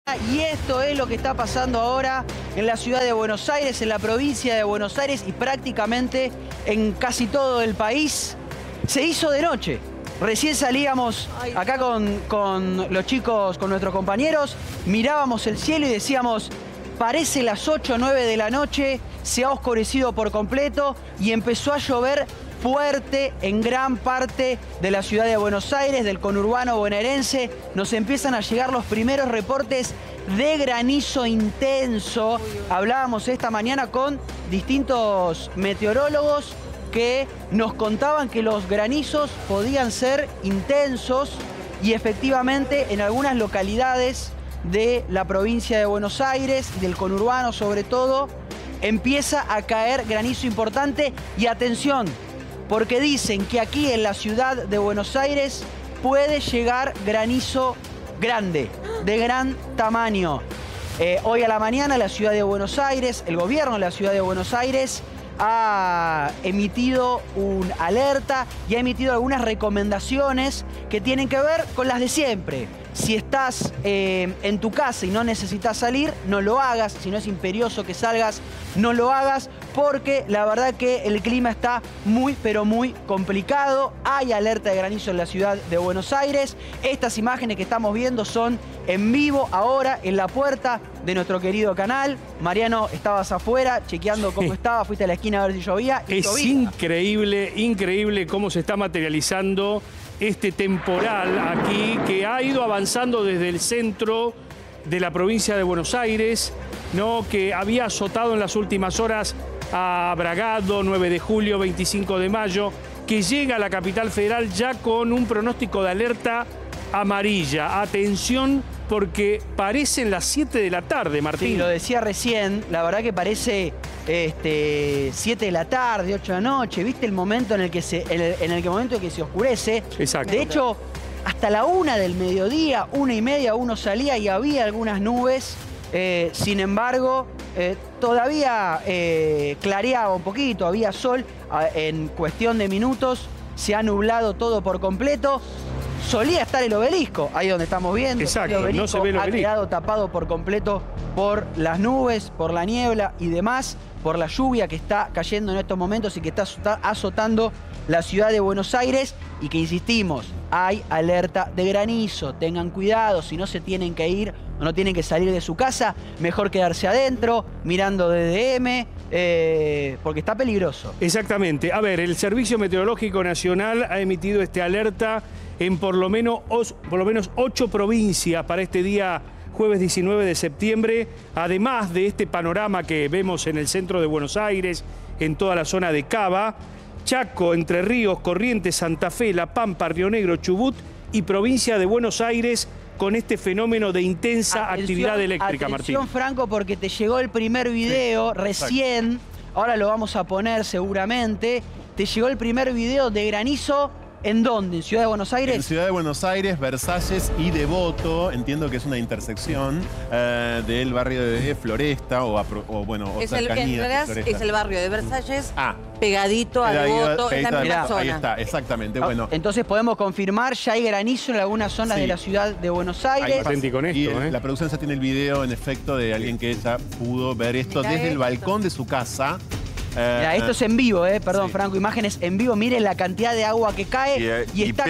Y esto es lo que está pasando ahora en la ciudad de Buenos Aires, en la provincia de Buenos Aires y prácticamente en casi todo el país. Se hizo de noche. Recién salíamos acá con los chicos, con nuestros compañeros, mirábamos el cielo y decíamos, parece las 8 o 9 de la noche, se ha oscurecido por completo y empezó a llover fuerte en gran parte de la ciudad de Buenos Aires, del conurbano bonaerense. Nos empiezan a llegar los primeros reportes de granizo intenso. Hablábamos esta mañana con distintos meteorólogos que nos contaban que los granizos podían ser intensos y efectivamente en algunas localidades de la provincia de Buenos Aires y del conurbano sobre todo, empieza a caer granizo importante y atención, porque dicen que aquí en la ciudad de Buenos Aires puede llegar granizo grande, de gran tamaño. Hoy a la mañana la ciudad de Buenos Aires, el gobierno de la ciudad de Buenos Aires ha emitido una alerta y ha emitido algunas recomendaciones que tienen que ver con las de siempre. Si estás en tu casa y no necesitas salir, no lo hagas. Si no es imperioso que salgas, no lo hagas, porque la verdad que el clima está muy, pero muy complicado. Hay alerta de granizo en la ciudad de Buenos Aires. Estas imágenes que estamos viendo son en vivo ahora en la puerta de nuestro querido canal. Mariano, estabas afuera chequeando cómo estaba, fuiste a la esquina a ver si llovía. Y es increíble, increíble cómo se está materializando este temporal aquí que ha ido avanzando desde el centro de la provincia de Buenos Aires, ¿no? Que había azotado en las últimas horas a Bragado, 9 de julio, 25 de mayo, que llega a la capital federal ya con un pronóstico de alerta amarilla. Atención, porque parecen las 7 de la tarde, Martín. Sí, lo decía recién, la verdad que parece 7 de la tarde, 8 de la noche. ¿Viste el momento en el que se oscurece? Exacto. De hecho, hasta la 1 del mediodía, 1:30, uno salía y había algunas nubes. Sin embargo, todavía clareaba un poquito, había sol. En cuestión de minutos se ha nublado todo por completo. Solía estar el obelisco, ahí donde estamos viendo. Exacto, el obelisco no se ve el obelisco. Ha quedado tapado por completo por las nubes, por la niebla y demás, por la lluvia que está cayendo en estos momentos y que está azotando la ciudad de Buenos Aires y que, insistimos, hay alerta de granizo. Tengan cuidado, si no se tienen que ir o no tienen que salir de su casa, mejor quedarse adentro, mirando DDM, porque está peligroso. Exactamente. A ver, el Servicio Meteorológico Nacional ha emitido esta alerta en por lo menos 8 provincias para este día jueves 19 de septiembre, además de este panorama que vemos en el centro de Buenos Aires, en toda la zona de Cava, Chaco, Entre Ríos, Corrientes, Santa Fe, La Pampa, Río Negro, Chubut y provincia de Buenos Aires, con este fenómeno de intensa actividad eléctrica, Martín. Atención, Franco, porque te llegó el primer video recién, ahora lo vamos a poner seguramente, te llegó el primer video de granizo. ¿En dónde? ¿En Ciudad de Buenos Aires? En Ciudad de Buenos Aires, Versalles y Devoto. Entiendo que es una intersección del barrio de Floresta o cercanía en realidad Floresta. es el barrio de Versalles, pegadito a Devoto, está en la zona. Ahí está, exactamente. Bueno. Entonces podemos confirmar, ya hay granizo en algunas zonas de la ciudad de Buenos Aires. Con esto, y la producción ya tiene el video, en efecto, de alguien que ya pudo ver esto desde el balcón de su casa. Mirá, esto es en vivo, perdón, Franco, imágenes en vivo. Miren la cantidad de agua que cae y está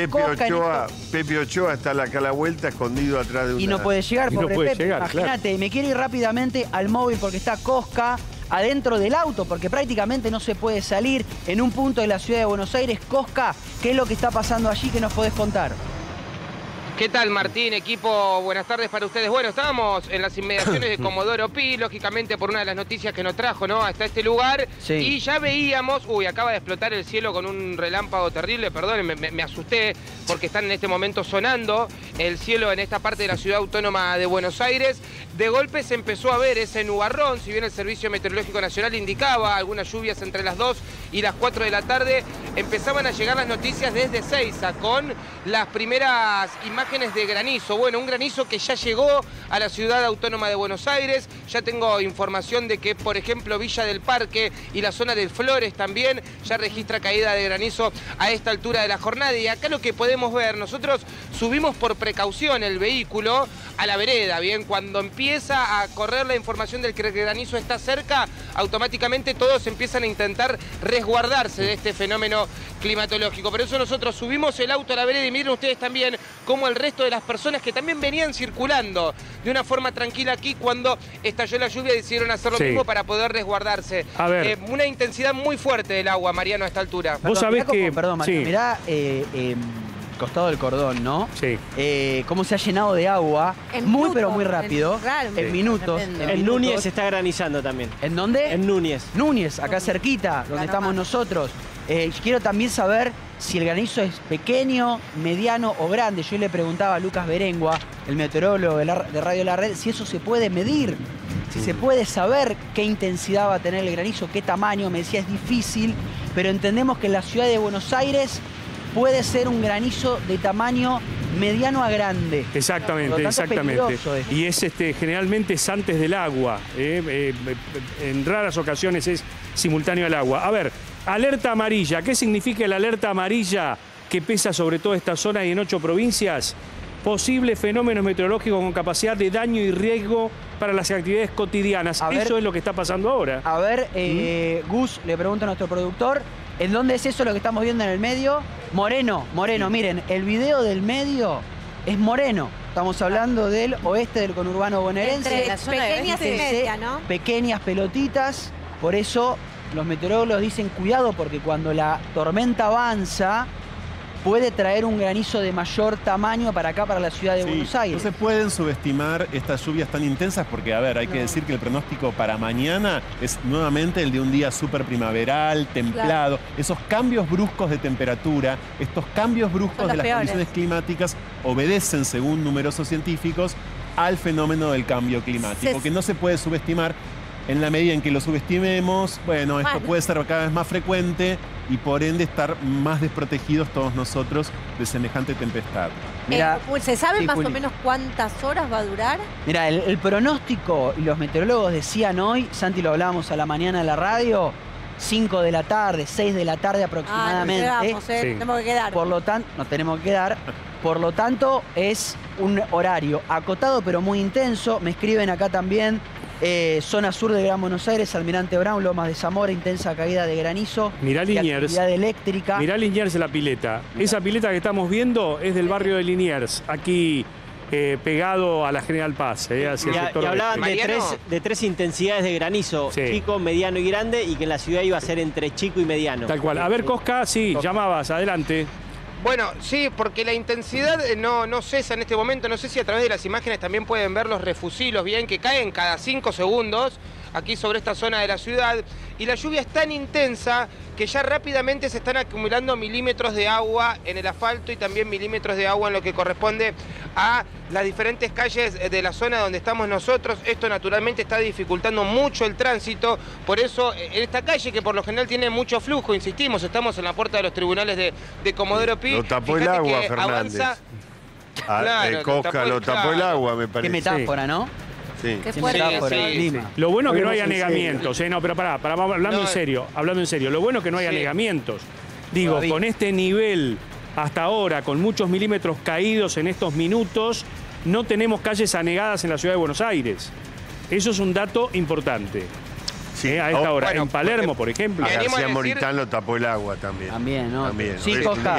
Pepe Ochoa está acá a la vuelta, escondido atrás de una... Y no puede llegar, pobre Pepe. Imagínate, claro. Me quiero ir rápidamente al móvil porque está Cosca adentro del auto, porque prácticamente no se puede salir en un punto de la ciudad de Buenos Aires. Cosca, ¿qué es lo que está pasando allí que nos podés contar? ¿Qué tal, Martín? Equipo, buenas tardes para ustedes. Bueno, estábamos en las inmediaciones de Comodoro Pi, lógicamente por una de las noticias que nos trajo, ¿no?, hasta este lugar. Sí. Y ya veíamos, acaba de explotar el cielo con un relámpago terrible, perdón, me asusté porque están en este momento sonando el cielo en esta parte de la ciudad autónoma de Buenos Aires. De golpe se empezó a ver ese nubarrón, si bien el Servicio Meteorológico Nacional indicaba algunas lluvias entre las 2 y las 4 de la tarde, empezaban a llegar las noticias desde Seiza con las primeras imágenes imágenes de granizo. Bueno, un granizo que ya llegó a la ciudad autónoma de Buenos Aires. Ya tengo información de que, por ejemplo, Villa del Parque y la zona de Flores también ya registra caída de granizo a esta altura de la jornada. Y acá lo que podemos ver, nosotros subimos por precaución el vehículo a la vereda, bien, cuando empieza a correr la información del que el granizo está cerca, automáticamente todos empiezan a intentar resguardarse de este fenómeno climatológico. Por eso nosotros subimos el auto a la vereda y miren ustedes también cómo el resto de las personas que también venían circulando de una forma tranquila aquí cuando estalló la lluvia decidieron hacer lo mismo para poder resguardarse. A ver. Una intensidad muy fuerte del agua, Mariano, a esta altura. Perdón, Vos sabés que... Perdón, Mariano, mirá costado del cordón, ¿no? Sí. Cómo se ha llenado de agua, pero muy rápido, en minutos. En Núñez se está granizando también. ¿En dónde? En Núñez. Núñez, acá cerquita, donde estamos nosotros. Quiero también saber si el granizo es pequeño, mediano o grande. Yo le preguntaba a Lucas Berengua, el meteorólogo de Radio La Red, si eso se puede medir, si se puede saber qué intensidad va a tener el granizo, qué tamaño. Me decía, es difícil, pero entendemos que en la ciudad de Buenos Aires puede ser un granizo de tamaño mediano a grande. Exactamente, exactamente. Y es generalmente es antes del agua. En raras ocasiones es simultáneo al agua. A ver, alerta amarilla. ¿Qué significa la alerta amarilla que pesa sobre toda esta zona y en 8 provincias? Posible fenómeno meteorológico con capacidad de daño y riesgo para las actividades cotidianas. Eso es lo que está pasando ahora. A ver, Gus, le pregunto a nuestro productor, ¿en dónde es eso lo que estamos viendo en el medio? Moreno, miren, el video del medio es moreno. Estamos hablando del oeste del conurbano bonaerense. Pequeñas y media, ¿no? Pequeñas pelotitas, por eso los meteorólogos dicen cuidado porque cuando la tormenta avanza puede traer un granizo de mayor tamaño para acá, para la ciudad de Buenos Aires. No se pueden subestimar estas lluvias tan intensas porque, a ver, hay que decir que el pronóstico para mañana es nuevamente el de un día súper primaveral, templado. Esos cambios bruscos de temperatura, estos cambios bruscos de las condiciones climáticas obedecen, según numerosos científicos, al fenómeno del cambio climático, que no se puede subestimar. En la medida en que lo subestimemos, bueno, esto puede ser cada vez más frecuente y por ende estar más desprotegidos todos nosotros de semejante tempestad. Mira, ¿se sabe más o menos cuántas horas va a durar? Mira, el pronóstico y los meteorólogos decían hoy, Santi, lo hablábamos a la mañana en la radio, 5 de la tarde, 6 de la tarde aproximadamente. Tenemos que quedar. Por lo tanto, nos tenemos que quedar. Por lo tanto, es un horario acotado pero muy intenso. Me escriben acá también. Zona sur de Gran Buenos Aires, Almirante Brown, Lomas de Zamora, intensa caída de granizo. Mirá Liniers. Actividad eléctrica. Mirá Liniers la pileta. Esa pileta que estamos viendo es del barrio de Liniers, aquí pegado a la General Paz. Y hablaban de tres intensidades de granizo, chico, mediano y grande, y que en la ciudad iba a ser entre chico y mediano. Tal cual. A ver, Cosca, llamabas, adelante. Bueno, sí, porque la intensidad no cesa en este momento. No sé si a través de las imágenes también pueden ver los refusilos, bien, que caen cada 5 segundos aquí sobre esta zona de la ciudad. Y la lluvia es tan intensa que ya rápidamente se están acumulando milímetros de agua en el asfalto y también milímetros de agua en lo que corresponde a las diferentes calles de la zona donde estamos nosotros. Esto naturalmente está dificultando mucho el tránsito. Por eso en esta calle, que por lo general tiene mucho flujo, insistimos, estamos en la puerta de los tribunales de Comodoro Pi. Lo tapó el agua, Fernández. Cosca lo tapó el agua, me parece. Qué metáfora, ¿no? Sí. Qué fuerte. Lo bueno que no hay anegamientos, no, pero pará, hablando en serio, lo bueno que no hay anegamientos. Digo, con este nivel hasta ahora, con muchos milímetros caídos en estos minutos, no tenemos calles anegadas en la ciudad de Buenos Aires. Eso es un dato importante. Sí, a esta hora. Bueno, en Palermo, por ejemplo. García Moritán lo tapó el agua también. También, ¿no? También. Sí, Cosca.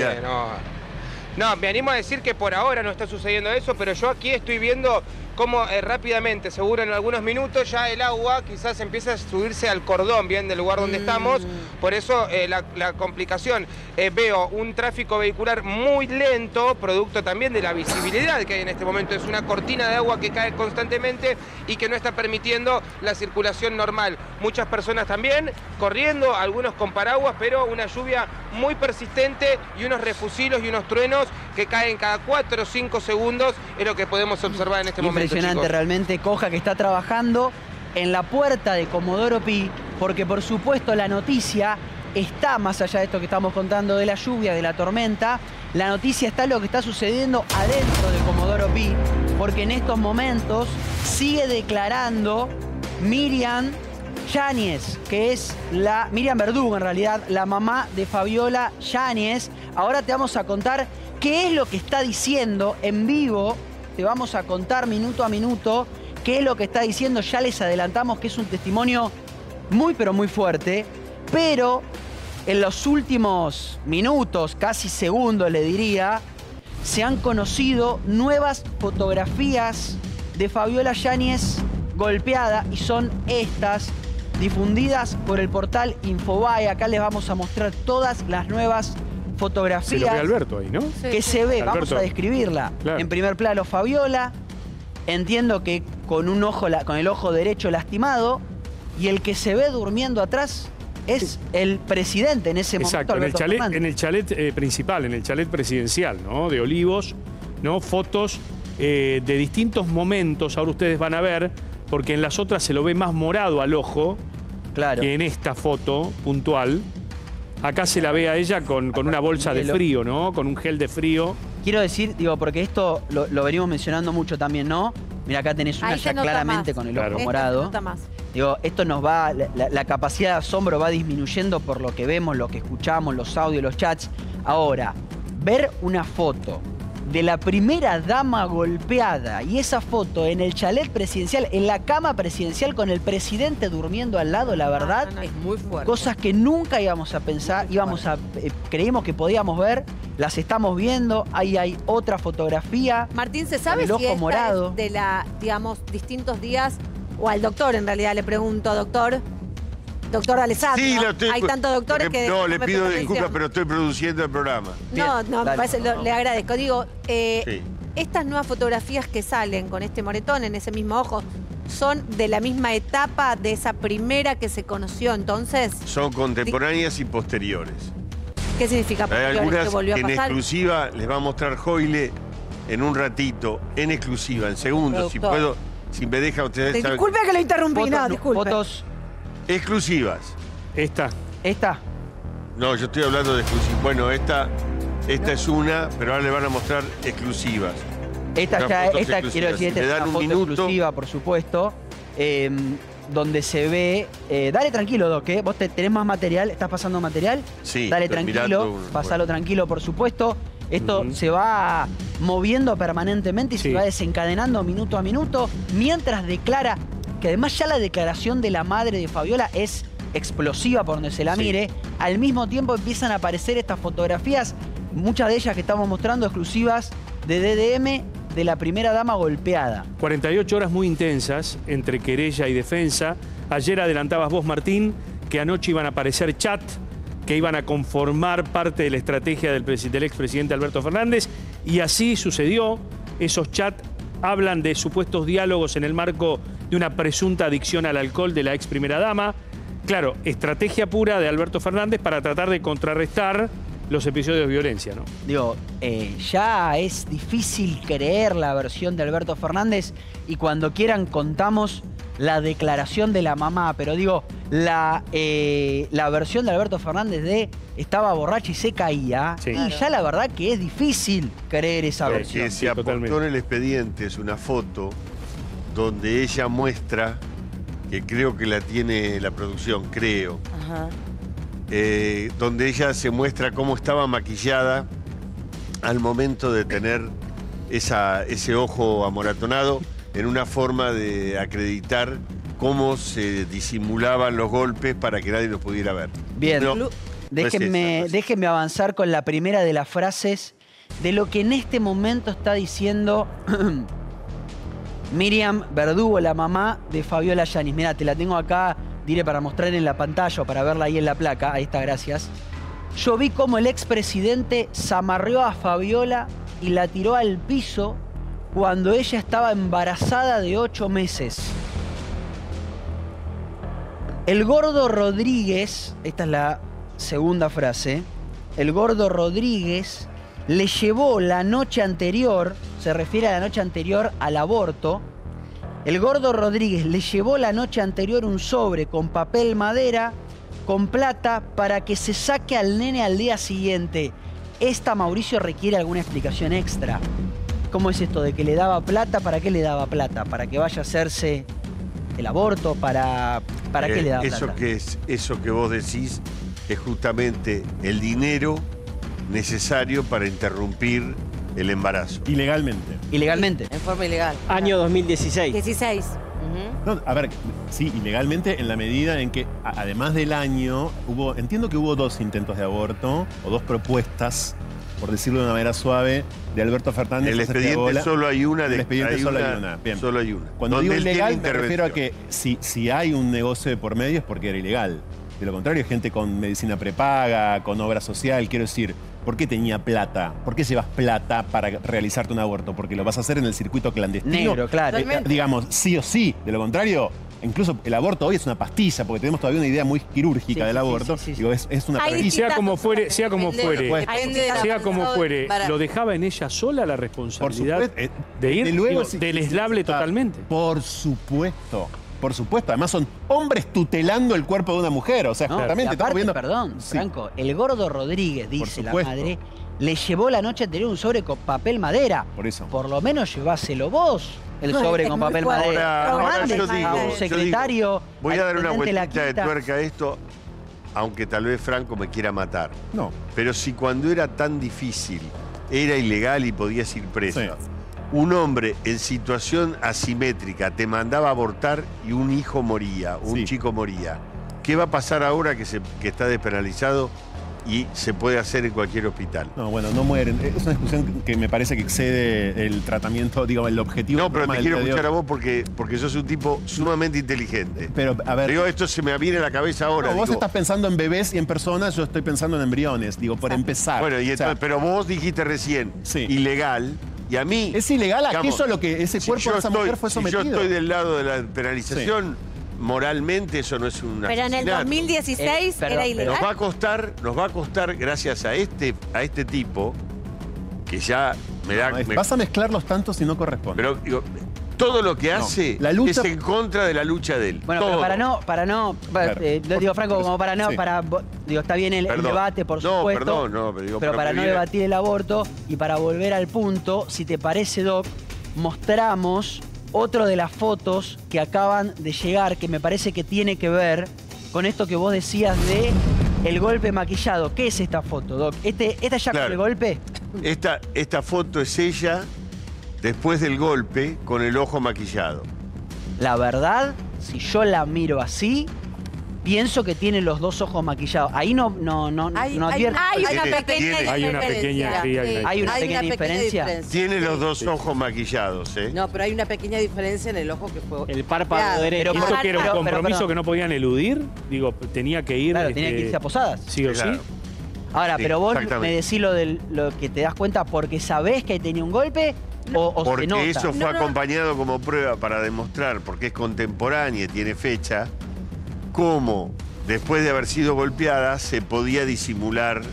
No, me animo a decir que por ahora no está sucediendo eso, pero yo aquí estoy viendo cómo rápidamente, seguro en algunos minutos, ya el agua quizás empieza a subirse al cordón, bien, del lugar donde estamos. Por eso la complicación. Veo un tráfico vehicular muy lento, producto también de la visibilidad que hay en este momento. Es una cortina de agua que cae constantemente y que no está permitiendo la circulación normal. Muchas personas también corriendo, algunos con paraguas, pero una lluvia muy persistente y unos refusilos y unos truenos que caen cada 4 o 5 segundos, es lo que podemos observar en este momento. Impresionante, chicos. Realmente, Coja, que está trabajando en la puerta de Comodoro Pi, porque por supuesto la noticia está más allá de esto que estamos contando de la lluvia, de la tormenta, La noticia está en lo que está sucediendo adentro de Comodoro Pi, porque en estos momentos sigue declarando Miriam Yáñez, que es Miriam Verdugo, en realidad, la mamá de Fabiola Yáñez. Ahora te vamos a contar qué es lo que está diciendo en vivo. Te vamos a contar minuto a minuto qué es lo que está diciendo. Ya les adelantamos que es un testimonio muy, pero muy fuerte. Pero en los últimos minutos, casi segundos le diría, se han conocido nuevas fotografías de Fabiola Yáñez golpeada y son estas, difundidas por el portal Infobae. Acá les vamos a mostrar todas las nuevas fotografías. Se lo ve Alberto ahí, ¿no? Que se ve, Alberto. vamos a describirla. Claro. En primer plano, Fabiola. Entiendo que con un ojo, con el ojo derecho lastimado. Y el que se ve durmiendo atrás es el presidente en ese momento. Exacto, en el chalet principal, en el chalet presidencial, ¿no? De Olivos, ¿no? Fotos de distintos momentos, ahora ustedes van a ver, porque en las otras se lo ve más morado al ojo, claro, que en esta foto puntual. Acá se la ve a ella con una bolsa de frío, ¿no? Con un gel de frío. Quiero decir, digo, porque esto lo venimos mencionando mucho también, ¿no? Mira, acá tenés una ya claramente con el ojo morado. Digo, esto nos va, la capacidad de asombro va disminuyendo por lo que vemos, lo que escuchamos, los audios, los chats. Ahora, ver una foto de la primera dama golpeada y esa foto en el chalet presidencial, en la cama presidencial con el presidente durmiendo al lado, la verdad, es muy fuerte. Cosas que nunca íbamos a pensar, creímos que podíamos ver, las estamos viendo. Ahí hay otra fotografía. Martín, ¿se sabe si esta morado es de la, digamos, distintos días? O al doctor, en realidad, le pregunto, doctor Alessandro. Sí, hay tantos doctores que... No, le pido disculpas, pero estoy produciendo el programa. No, me parece, le agradezco. Digo, sí, estas nuevas fotografías que salen con este moretón en ese mismo ojo, ¿son de la misma etapa de esa primera que se conoció entonces? Son contemporáneas y posteriores. ¿Qué significa posteriores? Hay algunas que volvió a pasar? En exclusiva les va a mostrar Joile en un ratito, en exclusiva, en segundos, si puedo, si me deja ustedes... Disculpe que lo interrumpí, no, disculpe. Fotos exclusivas. ¿Esta? No, yo estoy hablando de exclusivas. Bueno, esta es una, pero ahora le van a mostrar exclusivas. Esta quiero decir, esta es una foto exclusiva, por supuesto, donde se ve... dale tranquilo, Doc, ¿eh? ¿Vos tenés más material? ¿Estás pasando material? Sí. Dale tranquilo, pasalo tranquilo, por supuesto. Esto se va moviendo permanentemente y se va desencadenando minuto a minuto, mientras declara, que además ya la declaración de la madre de Fabiola es explosiva por donde se la mire. Al mismo tiempo empiezan a aparecer estas fotografías, muchas de ellas que estamos mostrando exclusivas de DDM, de la primera dama golpeada. 48 horas muy intensas entre querella y defensa. Ayer adelantabas vos, Martín, que anoche iban a aparecer chat que iban a conformar parte de la estrategia del expresidente Alberto Fernández, y así sucedió. Esos chats hablan de supuestos diálogos en el marco de una presunta adicción al alcohol de la ex primera dama. Claro, estrategia pura de Alberto Fernández para tratar de contrarrestar los episodios de violencia, ¿no? Digo, ya es difícil creer la versión de Alberto Fernández, y cuando quieran contamos la declaración de la mamá, pero digo, la versión de Alberto Fernández de estaba borracha y se caía, y ya la verdad que es difícil creer esa versión. Que se aportó en el expediente es una foto donde ella muestra, que creo que la tiene la producción, creo, donde ella se muestra cómo estaba maquillada al momento de tener ese ojo amoratonado, en una forma de acreditar cómo se disimulaban los golpes para que nadie los pudiera ver. Bien, déjenme avanzar con la primera de las frases de lo que en este momento está diciendo Miriam Verdugo, la mamá de Fabiola Yáñez. Mirá, te la tengo acá, diré, para mostrar en la pantalla o para verla ahí en la placa. Ahí está, gracias. Yo vi cómo el expresidente zamarreó a Fabiola y la tiró al piso cuando ella estaba embarazada de 8 meses. El gordo Rodríguez, esta es la segunda frase, el gordo Rodríguez le llevó la noche anterior, se refiere a la noche anterior al aborto, el gordo Rodríguez le llevó la noche anterior un sobre con papel madera, con plata, para que se saque al nene al día siguiente. esta, Mauricio, requiere alguna explicación extra. ¿Cómo es esto de que le daba plata? ¿Para qué le daba plata? ¿Para que vaya a hacerse el aborto? ¿Para qué le daba plata? Eso que vos decís es justamente el dinero necesario para interrumpir el embarazo. Ilegalmente. Ilegalmente. En forma ilegal. Año 2016. 16. No, a ver, sí, ilegalmente en la medida en que, además del año, entiendo que hubo 2 intentos de aborto, o 2 propuestas, por decirlo de una manera suave, de Alberto Fernández. El expediente solo hay una. El expediente solo hay una. Bien. Solo hay una. Cuando digo ilegal, me refiero a que si hay un negocio de por medio es porque era ilegal. De lo contrario, gente con medicina prepaga, con obra social, quiero decir, ¿por qué tenía plata? ¿Por qué llevas plata para realizarte un aborto? Porque lo vas a hacer en el circuito clandestino. Negro, claro. Digamos, sí o sí. De lo contrario, incluso el aborto hoy es una pastilla, porque tenemos todavía una idea muy quirúrgica del aborto. Digo, es una Y pastilla. sea como fuere, ¿lo dejaba en ella sola la responsabilidad de ir? Deleznable totalmente. Por supuesto. Por supuesto, además son hombres tutelando el cuerpo de una mujer, o sea, justamente estamos viendo. Perdón, Franco, el gordo Rodríguez, dice la madre, le llevó la noche anterior un sobre con papel madera. Por eso. Por lo menos lleváselo vos, el sobre con papel madera. Ahora yo digo, secretario. Voy a dar una vueltita de tuerca a esto, aunque tal vez Franco me quiera matar. No. Pero si cuando era tan difícil, era ilegal y podías ir preso. Sí. Un hombre en situación asimétrica te mandaba a abortar y un hijo moría, un chico moría. ¿Qué va a pasar ahora que está despenalizado y se puede hacer en cualquier hospital? No, bueno, no mueren. Es una discusión que me parece que excede el tratamiento, digo, el objetivo. No, pero te quiero escuchar a vos porque sos un tipo sumamente inteligente. Pero, a ver... Digo, esto se me viene a la cabeza ahora. No, vos estás pensando en bebés y en personas, yo estoy pensando en embriones, digo, por empezar. Bueno, pero vos dijiste recién, ilegal. Y a mí... Es ilegal aquello a lo que ese cuerpo de esa mujer fue sometido. Si yo estoy del lado de la penalización, moralmente eso no es un Pero en el 2016 era ilegal. Nos va a costar gracias a este tipo, que ya me da... Vas a mezclar los tantos si no corresponde. Pero digo, todo lo que hace es en contra de la lucha de él. Bueno, todo. pero para no, digo, Franco, como para no, digo, está bien el debate, por supuesto. Pero para no debatir el aborto y para volver al punto, si te parece, Doc, mostramos otro de las fotos que acaban de llegar, que me parece que tiene que ver con esto que vos decías de el golpe maquillado. ¿Qué es esta foto, Doc? ¿Esta ya con el golpe? Esta foto es ella después del golpe con el ojo maquillado. La verdad, si yo la miro así, pienso que tiene los 2 ojos maquillados. Ahí no advierto. Hay una pequeña diferencia. Tiene los 2 ojos maquillados, ¿eh? No, pero hay una pequeña diferencia en el ojo que fue... El párpado derecho. ¿Esto que era un compromiso que no podían eludir? Digo, tenía que ir... Claro, tenía que irse a Posadas. Sí o sí. Ahora, pero vos me decís lo que te das cuenta porque sabés que ahí tenía un golpe... O porque se nota. eso fue acompañado como prueba para demostrar, porque es contemporánea y tiene fecha, cómo después de haber sido golpeada se podía disimular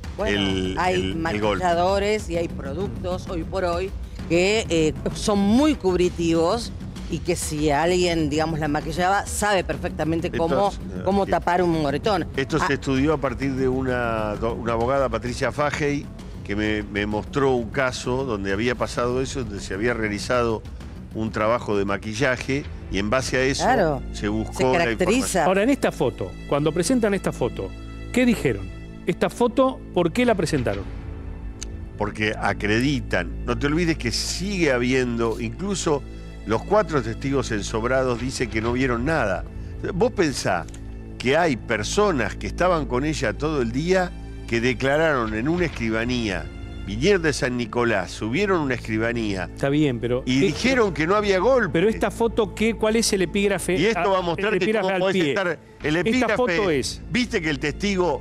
hay maquilladores y hay productos hoy por hoy que son muy cubritivos y que si alguien, digamos, la maquillaba, sabe perfectamente cómo tapar un moretón. Esto se estudió a partir de una abogada, Patricia Fajey, que me mostró un caso donde había pasado eso, donde se había realizado un trabajo de maquillaje y en base a eso se buscó la información. Ahora, en esta foto, cuando presentan esta foto, ¿qué dijeron? Esta foto, ¿por qué la presentaron? Porque acreditan. No te olvides que sigue habiendo, incluso los 4 testigos ensobrados dicen que no vieron nada. Vos pensás que hay personas que estaban con ella todo el día que declararon en una escribanía, vinieron de San Nicolás, subieron una escribanía. Está bien, pero... Y dijeron que no había golpe. Pero esta foto, ¿cuál es el epígrafe? Y esto va a mostrar que cómo podés estar... El epígrafe, esta foto es... ¿Viste que el testigo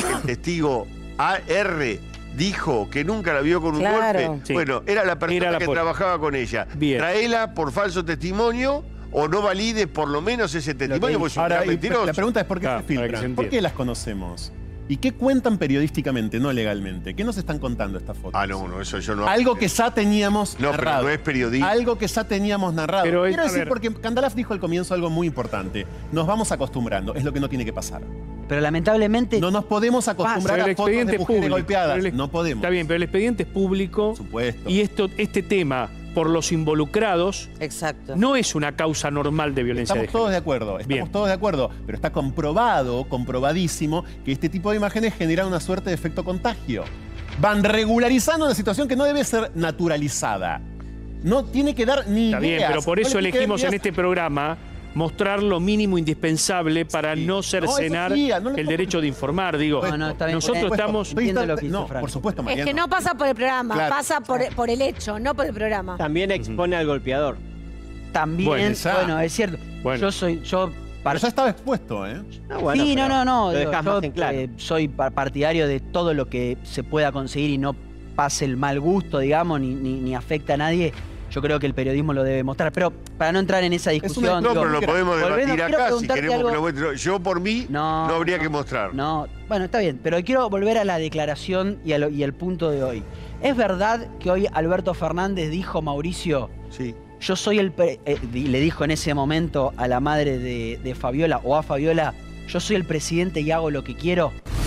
AR dijo que nunca la vio con un golpe? Sí. Bueno, era la persona que trabajaba con ella. Bien. Traela por falso testimonio o no valides por lo menos ese testimonio, porque es un mentiroso. La pregunta es ¿por qué se filtran? ¿Por qué las conocemos? ¿Y qué cuentan periodísticamente, no legalmente? ¿Qué nos están contando estas fotos? Ah, no, eso yo no... Algo que ya teníamos narrado. Pero no es periodismo. Algo que ya teníamos narrado. Pero quiero decir, porque Kandalaf dijo al comienzo algo muy importante. Nos vamos acostumbrando, es lo que no tiene que pasar. Pero lamentablemente... No nos podemos acostumbrar a fotos de mujeres golpeadas. No podemos. Está bien, pero el expediente es público. Por supuesto. Y este tema, por los involucrados, exacto, no es una causa normal de violencia de género. Estamos todos de acuerdo, pero está comprobadísimo que este tipo de imágenes generan una suerte de efecto contagio. Van regularizando una situación que no debe ser naturalizada. No tiene que dar ni ideas. Está bien, pero por eso elegimos en este programa mostrar lo mínimo indispensable para no cercenar el derecho de informar. Digo, nosotros estamos... No, por supuesto, Mariano. Es que no pasa por el programa, pasa por el hecho, no por el programa. También expone al golpeador. También, bueno, es cierto. Bueno. Pero ya estaba expuesto, ¿eh? Sí, no. Lo dejás más en claro. Soy partidario de todo lo que se pueda conseguir y no pase el mal gusto, digamos, ni afecta a nadie. Yo creo que el periodismo lo debe mostrar. Pero para no entrar en esa discusión... pero lo podemos debatir acá si queremos que lo muestre. Yo, por mí, no habría que mostrar. No, bueno, está bien. Pero quiero volver a la declaración y al punto de hoy. ¿Es verdad que hoy Alberto Fernández dijo, Mauricio... Sí. Yo soy le dijo en ese momento a la madre de Fabiola, o a Fabiola, yo soy el presidente y hago lo que quiero?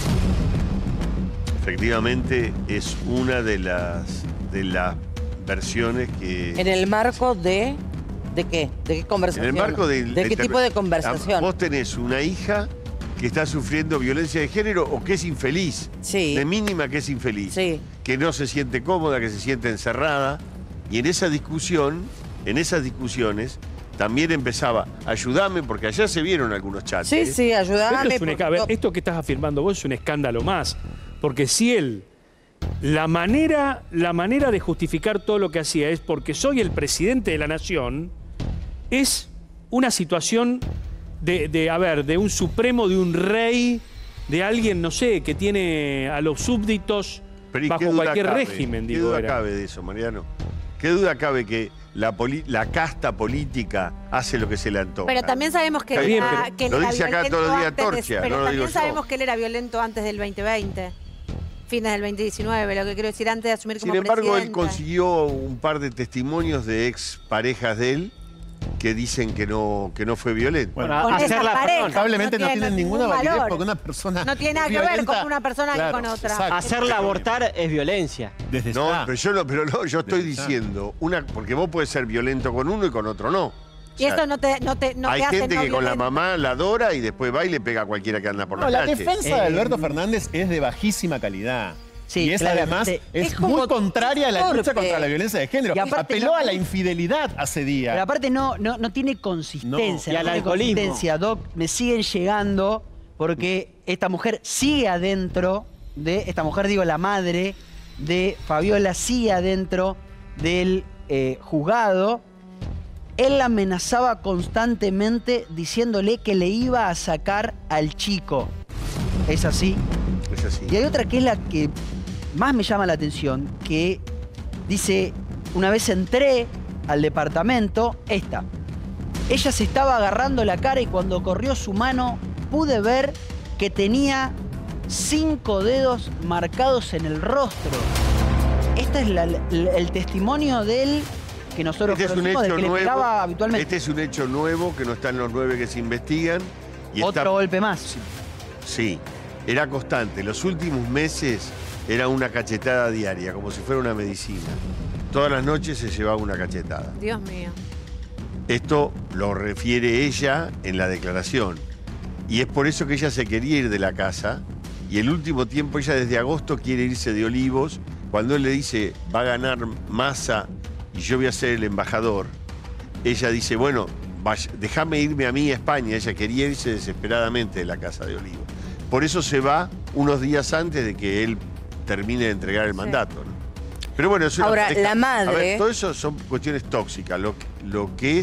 Efectivamente, es una de las versiones que... ¿En el marco de qué? ¿De qué conversación? En el marco ¿De qué tipo de conversación? Vos tenés una hija que está sufriendo violencia de género o que es infeliz. Sí. De mínima que es infeliz. Sí. Que no se siente cómoda, que se siente encerrada. Y en esa discusión, en esas discusiones, también empezaba, ayúdame, porque allá se vieron algunos chats. Sí, ayúdame. Esto que estás afirmando vos es un escándalo más. Porque si él... La manera de justificar todo lo que hacía es porque soy el presidente de la nación, es una situación de un supremo, de un rey, de alguien, no sé, que tiene a los súbditos bajo cualquier régimen. ¿Qué duda cabe de eso, Mariano? ¿Qué duda cabe que la casta política hace lo que se le antoja? Pero también sabemos que lo dice acá todos los días Torcia, pero no lo digo también sabemos que él era violento antes del 2020. Fines del 2019, lo que quiero decir, antes de asumir como presidente. Sin embargo, él consiguió un par de testimonios de ex parejas de él que dicen que no fue violento. Bueno, lamentablemente no tienen ninguna validez porque una persona... No tiene nada que ver con una persona que con otra. Exacto. Hacerla abortar es violencia. Yo estoy diciendo, porque vos podés ser violento con uno y con otro no. Y esto no te hay gente que con la mamá la adora y después va y le pega a cualquiera que anda por la calle. La defensa de Alberto Fernández es de bajísima calidad. Sí, y además es muy contraria a la lucha contra la violencia de género. Apeló a la infidelidad hace días. Pero aparte no tiene consistencia. Y al alcoholismo. Doc, me siguen llegando porque esta mujer sigue adentro esta mujer, digo, la madre de Fabiola, sigue adentro del juzgado. Él la amenazaba constantemente diciéndole que le iba a sacar al chico. ¿Es así? Es así. Y hay otra que es la que más me llama la atención, que dice, una vez entré al departamento, ella se estaba agarrando la cara y cuando corrió su mano pude ver que tenía 5 dedos marcados en el rostro. Este es el testimonio de él que nosotros conocimos, de que le pegaba habitualmente. Este es un hecho nuevo que no está en los 9 que se investigan. Y otro golpe más. Sí, era constante. Los últimos meses era una cachetada diaria, como si fuera una medicina. Todas las noches se llevaba una cachetada. Dios mío. Esto lo refiere ella en la declaración. Y es por eso que ella se quería ir de la casa. Y el último tiempo ella desde agosto quiere irse de Olivos. Cuando él le dice, va a ganar Massa y yo voy a ser el embajador, ella dice, bueno, déjame irme a mí a España. Ella quería irse desesperadamente de la casa de Olivos. Por eso se va unos días antes de que él termine de entregar el mandato, ¿no? Pero bueno, eso ahora, la madre... A ver, todo eso son cuestiones tóxicas. Lo que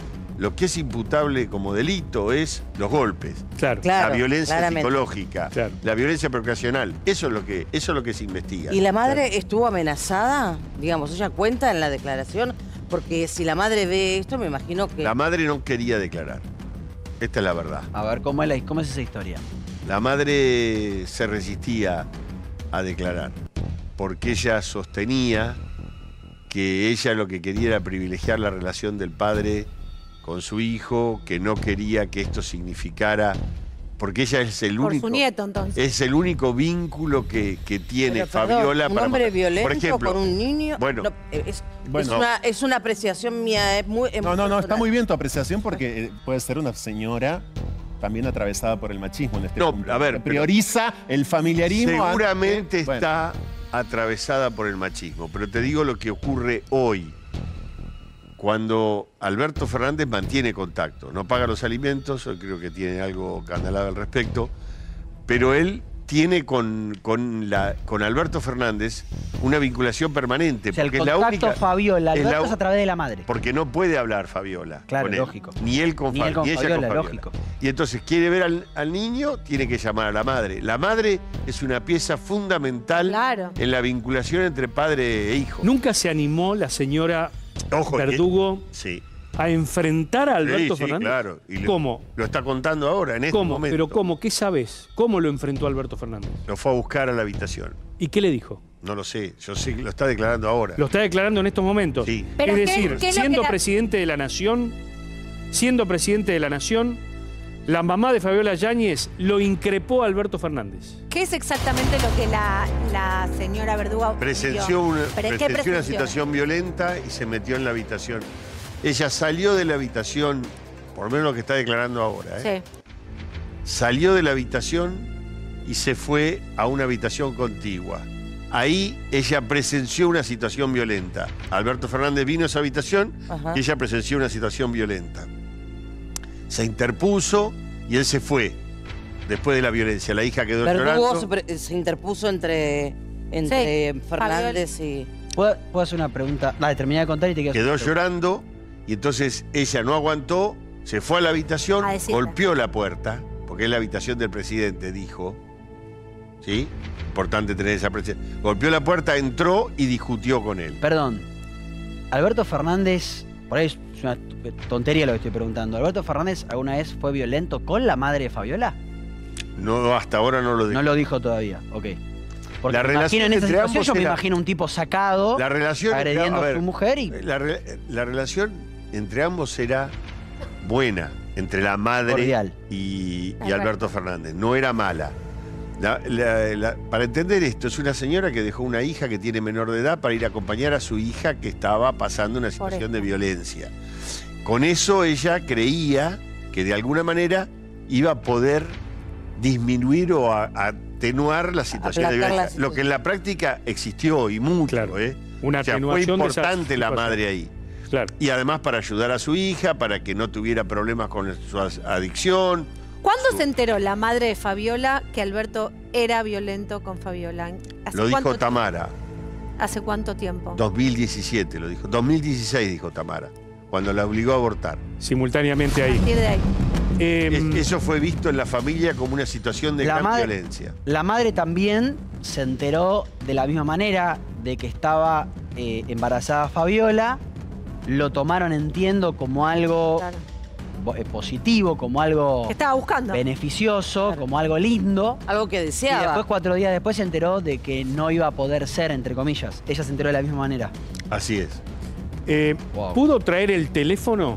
es imputable como delito es los golpes. Claro. La violencia psicológica, la violencia procreacional. Eso es lo que se investiga. ¿Y la madre estuvo amenazada? Digamos, ella cuenta en la declaración, porque si la madre ve esto, me imagino que... La madre no quería declarar. Esta es la verdad. A ver, ¿cómo es esa historia? La madre se resistía a declarar, porque ella sostenía que ella lo que quería era privilegiar la relación del padre con su hijo, que no quería que esto significara, porque ella es el único. Por su nieto, entonces. Es el único vínculo que tiene Fabiola un para. hombre violento por ejemplo, con un niño. Bueno, es una apreciación mía. No, está muy bien tu apreciación porque puede ser una señora también atravesada por el machismo en este punto. A ver, prioriza el familiarismo. Seguramente está atravesada por el machismo, pero te digo lo que ocurre hoy. Cuando Alberto Fernández mantiene contacto, no paga los alimentos, yo creo que tiene algo canalado al respecto, pero él tiene con Alberto Fernández una vinculación permanente. O sea, porque el contacto la única, Fabiola, Alberto es a través de la madre. Porque no puede hablar Fabiola. Claro, con él. lógico. Ni él con ella con Fabiola, lógico. Y entonces quiere ver al niño, tiene que llamar a la madre. La madre es una pieza fundamental en la vinculación entre padre e hijo. ¿Nunca se animó la señora Verdugo a enfrentar a Alberto Fernández? Claro. Y ¿Cómo? Lo está contando ahora, en este momento. ¿Pero cómo? ¿Qué sabes? ¿Cómo lo enfrentó Alberto Fernández? Lo fue a buscar a la habitación. ¿Y qué le dijo? No lo sé, yo sé que lo está declarando ahora. Lo está declarando en estos momentos. Sí. Pero es decir, siendo presidente de la Nación, la mamá de Fabiola Yáñez lo increpó a Alberto Fernández. ¿Qué es exactamente lo que la señora Verdugo presenció una situación violenta y se metió en la habitación. Ella salió de la habitación, por lo menos lo que está declarando ahora, Sí. Salió de la habitación y se fue a una habitación contigua. Ahí ella presenció una situación violenta. Alberto Fernández vino a esa habitación y ella presenció una situación violenta. Se interpuso y él se fue después de la violencia. La hija quedó llorando. Se interpuso entre Fernández y... ¿Puedo hacer una pregunta? Dale, terminé de contar y te quedó llorando y entonces ella no aguantó, se fue a la habitación, golpeó la puerta, porque es la habitación del presidente, dijo. ¿Sí? Importante tener esa presencia. Golpeó la puerta, entró y discutió con él. Perdón. Alberto Fernández, por ahí es una tontería lo que estoy preguntando. ¿Alberto Fernández alguna vez fue violento con la madre de Fabiola? No, hasta ahora no lo dijo. No lo dijo todavía, ok. Porque la relación en esa entre situación ambos yo me imagino un tipo sacado, agrediendo a su mujer y... La relación entre ambos era buena, entre la madre y Alberto Fernández. No era mala. Para entender esto, es una señora que dejó una hija que tiene menor de edad para ir a acompañar a su hija que estaba pasando una situación de violencia. Con eso ella creía que de alguna manera iba a poder disminuir o atenuar la situación de violencia. Lo que en la práctica existió y mucho. Claro. Una fue importante la madre ahí. Claro. Y además para ayudar a su hija, para que no tuviera problemas con su adicción. ¿Cuándo se enteró la madre de Fabiola que Alberto era violento con Fabiola? Lo dijo Tamara. ¿Hace cuánto tiempo? 2017 lo dijo. 2016 dijo Tamara, cuando la obligó a abortar. Simultáneamente ahí. A partir de ahí. Eso fue visto en la familia como una situación de gran violencia. La madre también se enteró de la misma manera de que estaba embarazada Fabiola. Lo tomaron, entiendo, como algo positivo, como algo que estaba buscando, beneficioso, como algo lindo. Algo que deseaba. Y después, 4 días después, se enteró de que no iba a poder ser, entre comillas. Ella se enteró de la misma manera. Así es. ¿Pudo traer el teléfono?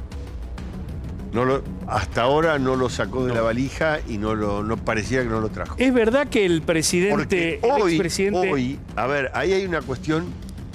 Hasta ahora no lo sacó de la valija y no parecía que no lo trajo. ¿Es verdad que el presidente, hoy, a ver, ahí hay una cuestión.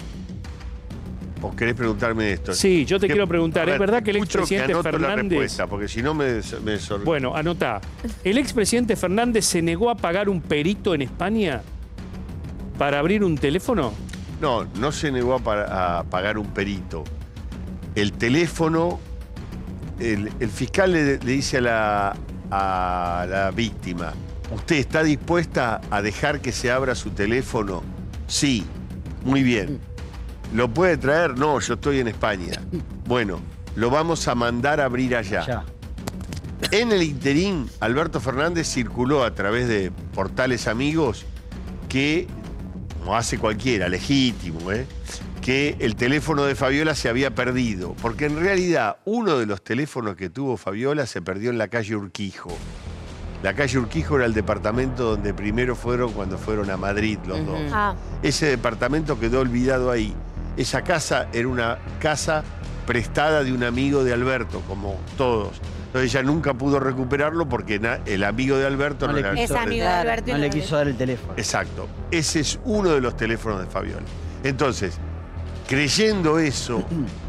¿O querés preguntarme esto? Sí, yo te quiero preguntar. ¿Es verdad que el expresidente Fernández... la respuesta, porque si no me Bueno, anotá. ¿El expresidente Fernández se negó a pagar un perito en España para abrir un teléfono? No se negó a pagar un perito. El teléfono... El fiscal le dice a la víctima, ¿usted está dispuesta a dejar que se abra su teléfono? Sí, muy bien. ¿Lo puede traer? No, yo estoy en España. Bueno, lo vamos a mandar a abrir allá. En el interín, Alberto Fernández circuló a través de portales amigos que, como hace cualquiera, legítimo, que el teléfono de Fabiola se había perdido. Porque en realidad uno de los teléfonos que tuvo Fabiola se perdió en la calle Urquijo. La calle Urquijo era el departamento donde primero fueron cuando fueron a Madrid los dos. Ese departamento quedó olvidado ahí. Esa casa era una casa prestada de un amigo de Alberto, como todos. Entonces ella nunca pudo recuperarlo porque el amigo de Alberto no le quiso dar el teléfono. Exacto. Ese es uno de los teléfonos de Fabiola. Entonces, creyendo eso,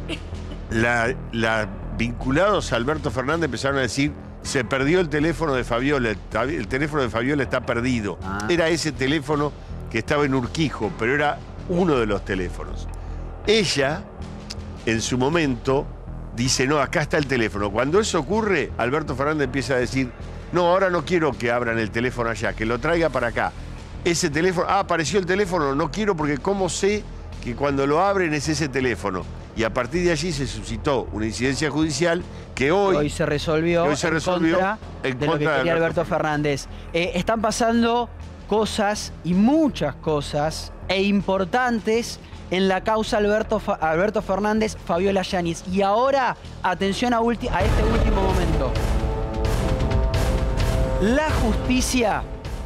vinculados a Alberto Fernández empezaron a decir: se perdió el teléfono de Fabiola, el teléfono de Fabiola está perdido. Era ese teléfono que estaba en Urquijo, pero era uno de los teléfonos. Ella, en su momento, dice: no, acá está el teléfono. Cuando eso ocurre, Alberto Fernández empieza a decir: no, ahora no quiero que abran el teléfono allá, que lo traiga para acá. Ese teléfono, apareció el teléfono, no quiero porque ¿cómo sé que cuando lo abren es ese teléfono? Y a partir de allí se suscitó una incidencia judicial que hoy se resolvió, en contra de lo que quería Alberto Fernández. Están pasando cosas, y muchas cosas, importantes en la causa Alberto Fernández, Fabiola Yáñez. Y ahora, atención a este último momento. La justicia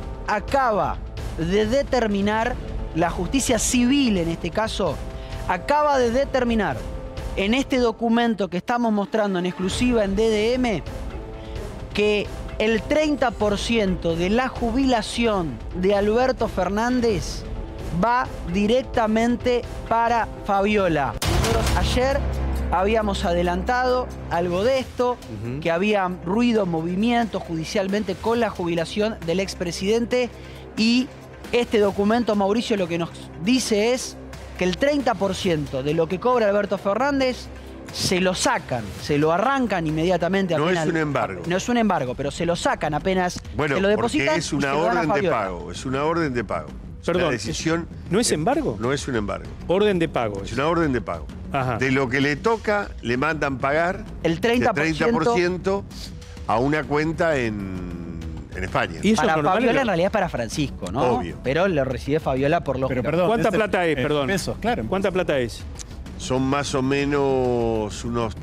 acaba de determinar, la justicia civil en este caso, acaba de determinar en este documento que estamos mostrando en exclusiva en DDM que el 30% de la jubilación de Alberto Fernández va directamente para Fabiola. Nosotros ayer habíamos adelantado algo de esto, que había ruido, movimiento judicialmente con la jubilación del expresidente, y este documento, Mauricio, lo que nos dice es que el 30% de lo que cobra Alberto Fernández se lo sacan, se lo arrancan inmediatamente. No es un embargo. No es un embargo, pero se lo sacan apenas, bueno, se lo depositan. Porque es una orden de pago, es una orden de pago. Perdón, la decisión, ¿no es embargo? No es un embargo. Orden de pago. Es una orden de pago. Ajá. De lo que le toca, le mandan pagar el 30% a una cuenta en España. ¿Y eso para Fabiola en realidad es para Francisco, ¿no? Obvio. Pero lo recibe Fabiola por los... Pero perdón, ¿cuánta plata es? Perdón. Pesos, claro. ¿Cuánta plata es? Son más o menos unos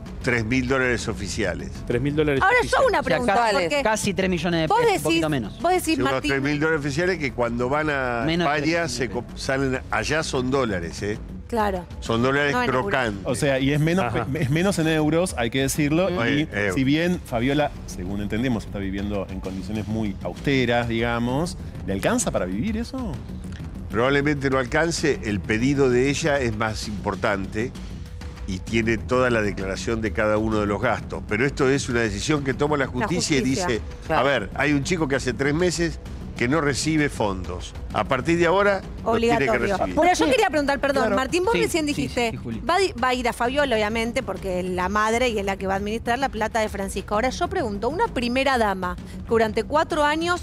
$3.000 oficiales. $3.000 Ahora oficiales. yo una pregunta. Casi 3 millones de pesos, un poquito menos. Vos decís, sí, Martín... unos $3.000 oficiales que cuando van a España salen, allá son dólares, ¿eh? Claro. Son dólares crocantes. O sea, y es menos en euros, hay que decirlo. Y si bien Fabiola, según entendemos, está viviendo en condiciones muy austeras, digamos, ¿le alcanza para vivir eso? Probablemente no alcance. El pedido de ella es más importante y tiene toda la declaración de cada uno de los gastos. Pero esto es una decisión que toma la justicia y dice, a ver, hay un chico que hace 3 meses que no recibe fondos. A partir de ahora, lo tiene que recibir. Bueno, yo quería preguntar, perdón, Martín, vos recién dijiste, Juli. va a ir a Fabiola, obviamente, porque es la madre y es la que va a administrar la plata de Francisco. Ahora yo pregunto, una primera dama que durante 4 años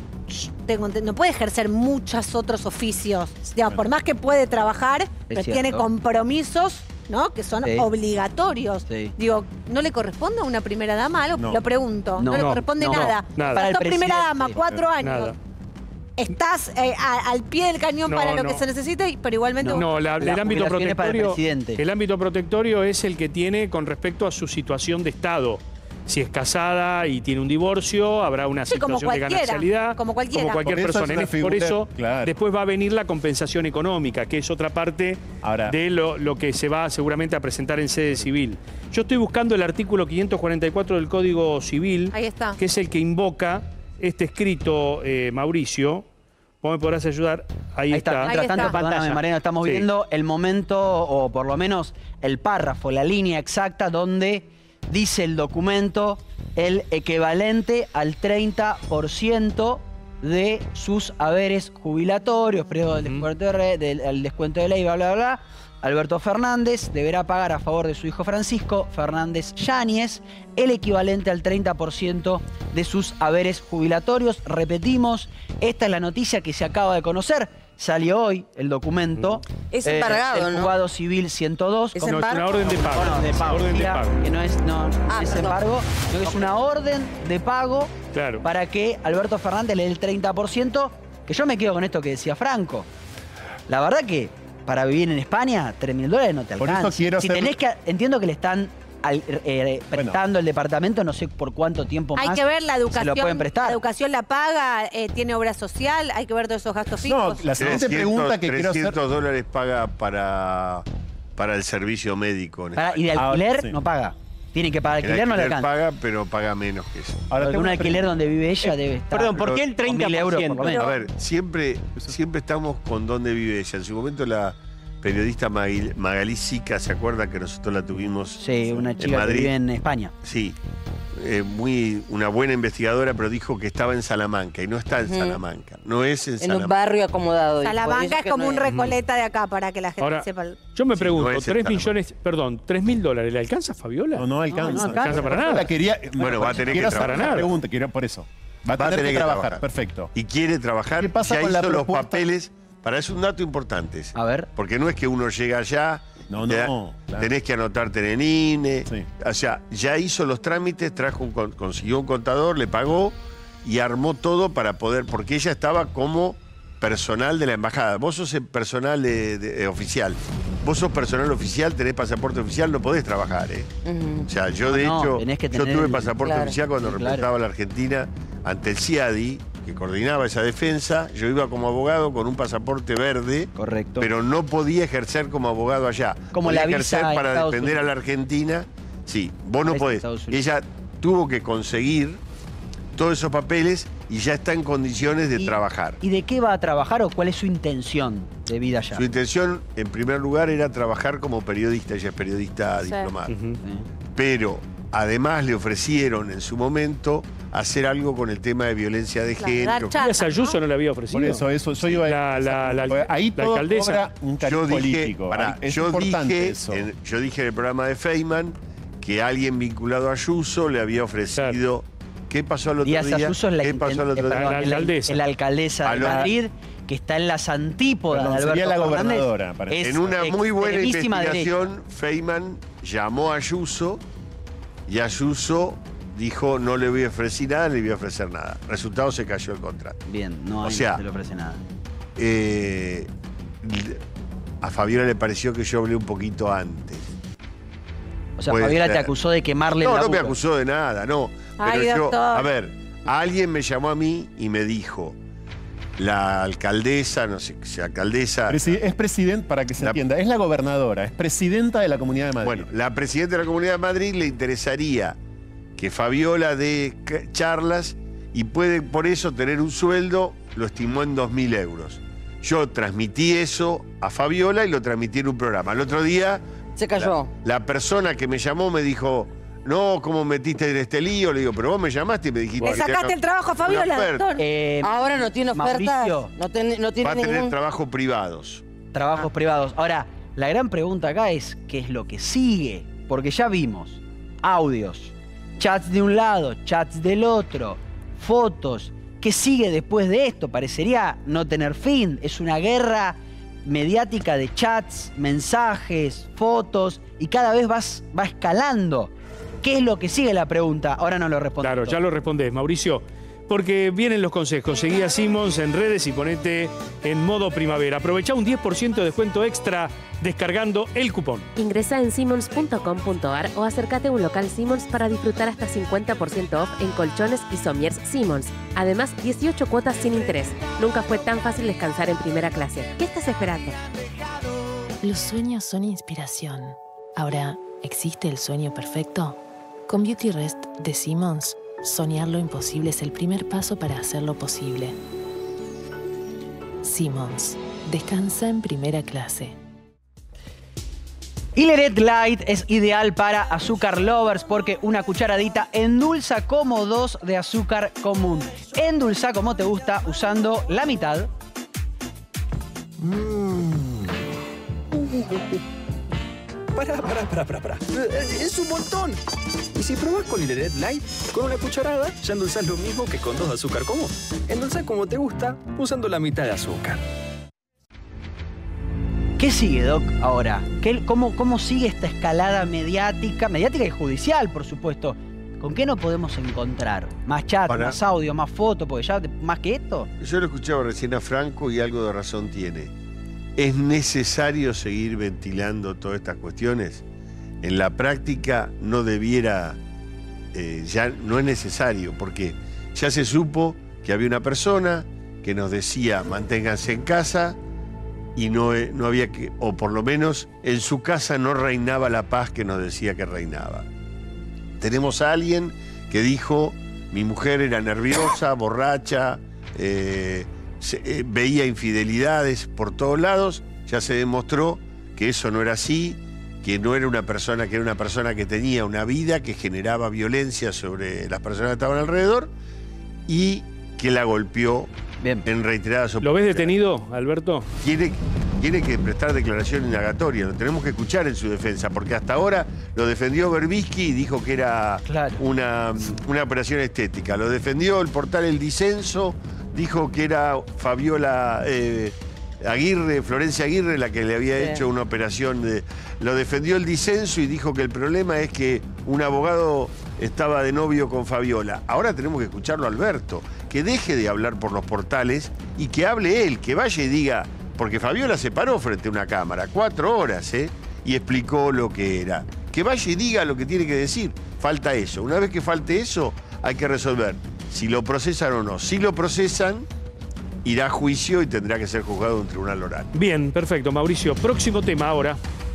no puede ejercer muchos otros oficios, digamos, por más que puede trabajar, pero tiene compromisos, ¿no? Que son obligatorios. Sí. Digo, ¿no le corresponde a una primera dama algo? No. Lo pregunto. No le corresponde nada. Para esta primera dama, 4 años. Nada. Estás al pie del cañón para lo que se necesite, pero igualmente... el ámbito protectorio es el que tiene con respecto a su situación de Estado. Si es casada y tiene un divorcio, habrá una situación de ganancialidad. Como cualquiera. Como cualquier persona. Por eso, después va a venir la compensación económica, que es otra parte de lo que se va seguramente a presentar en sede civil. Yo estoy buscando el artículo 544 del Código Civil, ahí está, que es el que invoca este escrito, Mauricio. ¿Vos me podrás ayudar? Ahí está. Mientras tanto, perdóname, Mariano, estamos viendo el momento, o por lo menos el párrafo, la línea exacta donde dice el documento el equivalente al 30% de sus haberes jubilatorios, periodo del descuento de ley, bla, bla, bla. Alberto Fernández deberá pagar a favor de su hijo Francisco Fernández Yáñez el equivalente al 30% de sus haberes jubilatorios. Repetimos, esta es la noticia que se acaba de conocer. Salió hoy el documento. Es embargado, el juzgado civil 102. ¿Es una orden de pago. Bueno, de pago. Orden de pago. Que no es embargo, sino que es una orden de pago para que Alberto Fernández le dé el 30%, que yo me quedo con esto que decía Franco. La verdad que para vivir en España, $3.000 no te alcanza. Por eso quiero entiendo que le están prestando el departamento, no sé por cuánto tiempo más. Hay que ver la educación. Se lo pueden prestar. La educación la paga, tiene obra social, hay que ver todos esos gastos fijos. No, la siguiente pregunta que quiero hacer... $300 paga para el servicio médico. ¿Y de alquiler no paga? Tiene que pagar alquiler, no le alcanza. Paga, pero paga menos que eso. Ahora, un alquiler donde vive ella debe estar. Perdón, ¿por qué el 30%? Euros por lo menos. A ver, siempre estamos con dónde vive ella. En su momento la periodista Magalí Sica, ¿se acuerda que nosotros la tuvimos? Sí, una chica que vive en España. Sí, una buena investigadora, pero dijo que estaba en Salamanca y no está en Salamanca. No es en Salamanca. En un barrio acomodado. Salamanca es como un Recoleta de acá, para que la gente Ahora, sepa. Yo me pregunto, $3.000, ¿le alcanza a Fabiola? No alcanza. No alcanza para nada. Bueno, va a tener que trabajar. Una pregunta, por eso. Va a tener que trabajar. Perfecto. Y quiere trabajar. ¿Qué pasa ya con hizo la los propuesta? papeles. Para eso un dato importante. A ver. Porque no es que uno llega allá, claro. tenés que anotarte en el INE. Sí. O sea, ya hizo los trámites, consiguió un contador, le pagó y armó todo para poder, porque ella estaba como personal de la embajada. Vos sos el personal oficial. Vos sos personal oficial, tenés pasaporte oficial, no podés trabajar. O sea, yo de hecho, yo tuve pasaporte oficial cuando representaba a la Argentina ante el CIADI, que coordinaba esa defensa. Yo iba como abogado con un pasaporte verde. Correcto. Pero no podía ejercer como abogado allá. Como podía la visa ejercer para Estados defender Unidos. a la Argentina. Sí, vos no podés. Ella tuvo que conseguir todos esos papeles y ya está en condiciones de trabajar. ¿Y de qué va a trabajar o cuál es su intención de vida allá? Su intención, en primer lugar, era trabajar como periodista. Ella es periodista diplomada. Pero además le ofrecieron en su momento hacer algo con el tema de violencia de género. ¿Y a Ayuso no le había ofrecido? Por eso yo iba a... Ahí todo cobra un cariz político. Yo dije en el programa de Feynman que alguien vinculado a Ayuso le había ofrecido... ¿Qué pasó al otro día? Ayuso es ¿Qué pasó al otro día? La alcaldesa. La alcaldesa de Madrid, que está en las antípodas de Alberto sería la Fernández. gobernadora, parece. En una muy buena extremisma investigación, Feynman llamó a Ayuso y Ayuso dijo, no le voy a ofrecer nada, le voy a ofrecer nada. Resultado, se cayó el contrato. Bien, no se le ofrece nada. A Fabiola le pareció que yo hablé un poquito antes. O sea, Fabiola te acusó de quemarle el laburo. No me acusó de nada, no. Ay, Pero doctor. a ver, alguien me llamó a mí y me dijo, la alcaldesa, no sé si alcaldesa... Es presidente, para que se entienda, es la gobernadora, es presidenta de la Comunidad de Madrid. Bueno, la presidenta de la Comunidad de Madrid le interesaría que Fabiola dé charlas y puede por eso tener un sueldo, lo estimó en 2.000 euros. Yo transmití eso a Fabiola y lo transmití en un programa. El otro día... Se cayó. La persona que me llamó me dijo, no, ¿cómo metiste en este lío? Le digo, pero vos me llamaste y me dijiste... Le sacaste el trabajo a Fabiola, doctor. Ahora no tiene ofertas. No tiene va a tener ningún... trabajos privados. Trabajos privados. Ahora, la gran pregunta acá es, ¿qué es lo que sigue? Porque ya vimos audios, chats de un lado, chats del otro, fotos. ¿Qué sigue después de esto? Parecería no tener fin. Es una guerra mediática de chats, mensajes, fotos, y cada vez va escalando. ¿Qué es lo que sigue? La pregunta. Ahora no lo respondo. Claro, ya lo respondés, Mauricio. Porque vienen los consejos. Seguí a Simmons en redes y ponete en modo primavera. Aprovechá un 10% de descuento extra descargando el cupón. Ingresá en simmons.com.ar o acércate a un local Simmons para disfrutar hasta 50% off en colchones y somiers Simmons. Además, 18 cuotas sin interés. Nunca fue tan fácil descansar en primera clase. ¿Qué estás esperando? Los sueños son inspiración. Ahora, ¿existe el sueño perfecto? Con Beauty Rest de Simmons, soñar lo imposible es el primer paso para hacerlo posible. Simmons, descansa en primera clase. Hileret Light es ideal para azúcar lovers porque una cucharadita endulza como 2 de azúcar común. Endulza como te gusta usando la mitad. Pará. Es un montón. Y si probás con Hileret Light, con una cucharada, ya endulzás lo mismo que con 2 de azúcar común. Endulzá como te gusta, usando la mitad de azúcar. ¿Qué sigue, Doc, ahora? ¿Cómo sigue esta escalada mediática y judicial, por supuesto? ¿Con qué nos podemos encontrar? ¿Más chat, más audio, más fotos? Porque ya más que esto. Yo lo escuchaba recién a Franco y algo de razón tiene. ¿Es necesario seguir ventilando todas estas cuestiones? en la práctica no debiera, ya no es necesario, porque ya se supo que había una persona que nos decía manténganse en casa y no había que, o por lo menos en su casa no reinaba la paz que nos decía que reinaba. Tenemos a alguien que dijo, mi mujer era nerviosa, borracha, veía infidelidades por todos lados, ya se demostró que eso no era así, que no era una persona, que era una persona que tenía una vida, que generaba violencia sobre las personas que estaban alrededor y que la golpeó en reiteradas oportunidades. ¿Lo ves detenido, Alberto? Tiene que prestar declaración indagatoria, lo tenemos que escuchar en su defensa, porque hasta ahora lo defendió Berbisky y dijo que era una operación estética. Lo defendió el portal El Disenso, dijo que era Fabiola Aguirre, Florencia Aguirre, la que le había hecho una operación de... Lo defendió El Disenso y dijo que el problema es que un abogado estaba de novio con Fabiola. Ahora tenemos que escucharlo a Alberto, que deje de hablar por los portales y que hable él, que vaya y diga... Porque Fabiola se paró frente a una cámara, 4 horas, y explicó lo que era. Que vaya y diga lo que tiene que decir. Falta eso. Una vez que falte eso, hay que resolver si lo procesan o no. Si lo procesan, irá a juicio y tendrá que ser juzgado en un tribunal oral. Bien, perfecto, Mauricio. Próximo tema ahora.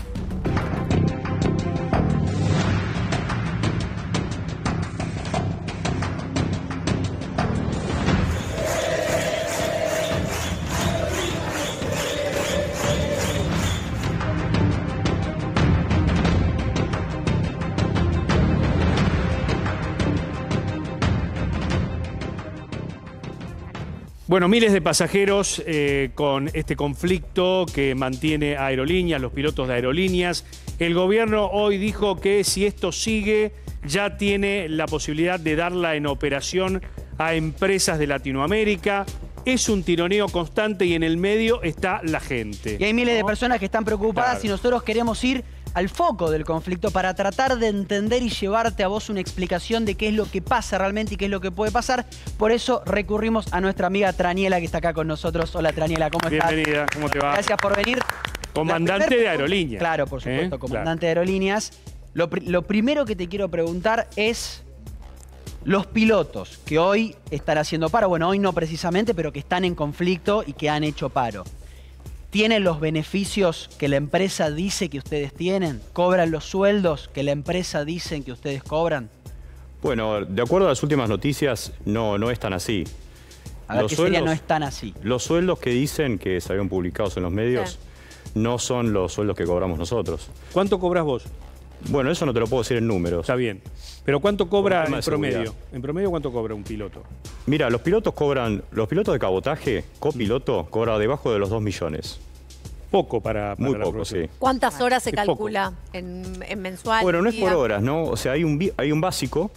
Bueno, miles de pasajeros con este conflicto que mantiene Aerolíneas, los pilotos de Aerolíneas. El gobierno hoy dijo que si esto sigue, ya tiene la posibilidad de darla en operación a empresas de Latinoamérica. Es un tironeo constante y en el medio está la gente. Y hay miles de personas que están preocupadas y nosotros queremos ir al foco del conflicto para tratar de entender y llevarte a vos una explicación de qué es lo que pasa realmente y qué es lo que puede pasar. Por eso recurrimos a nuestra amiga Traniela, que está acá con nosotros. Hola, Traniela, ¿cómo estás? Bienvenida, ¿cómo te va? Gracias por venir. Comandante de Aerolíneas. Claro, por supuesto, comandante de Aerolíneas. Lo primero que te quiero preguntar es los pilotos que hoy están haciendo paro. Bueno, hoy no precisamente, pero que están en conflicto y que han hecho paro. ¿Tienen los beneficios que la empresa dice que ustedes tienen? ¿Cobran los sueldos que la empresa dice que ustedes cobran? Bueno, de acuerdo a las últimas noticias, no es tan así. A ver, ¿qué sería no es tan así? Los sueldos que dicen que salieron publicados en los medios no son los sueldos que cobramos nosotros. ¿Cuánto cobras vos? Bueno, eso no te lo puedo decir en números. Está bien. ¿Pero cuánto cobra en promedio? ¿En promedio cuánto cobra un piloto? Mira, los pilotos de cabotaje, copiloto, cobra debajo de los 2 millones. Poco para Muy la poco, profesión. sí. ¿Cuántas horas se calcula en mensual? Bueno, no es por horas, ¿no? O sea, hay un básico,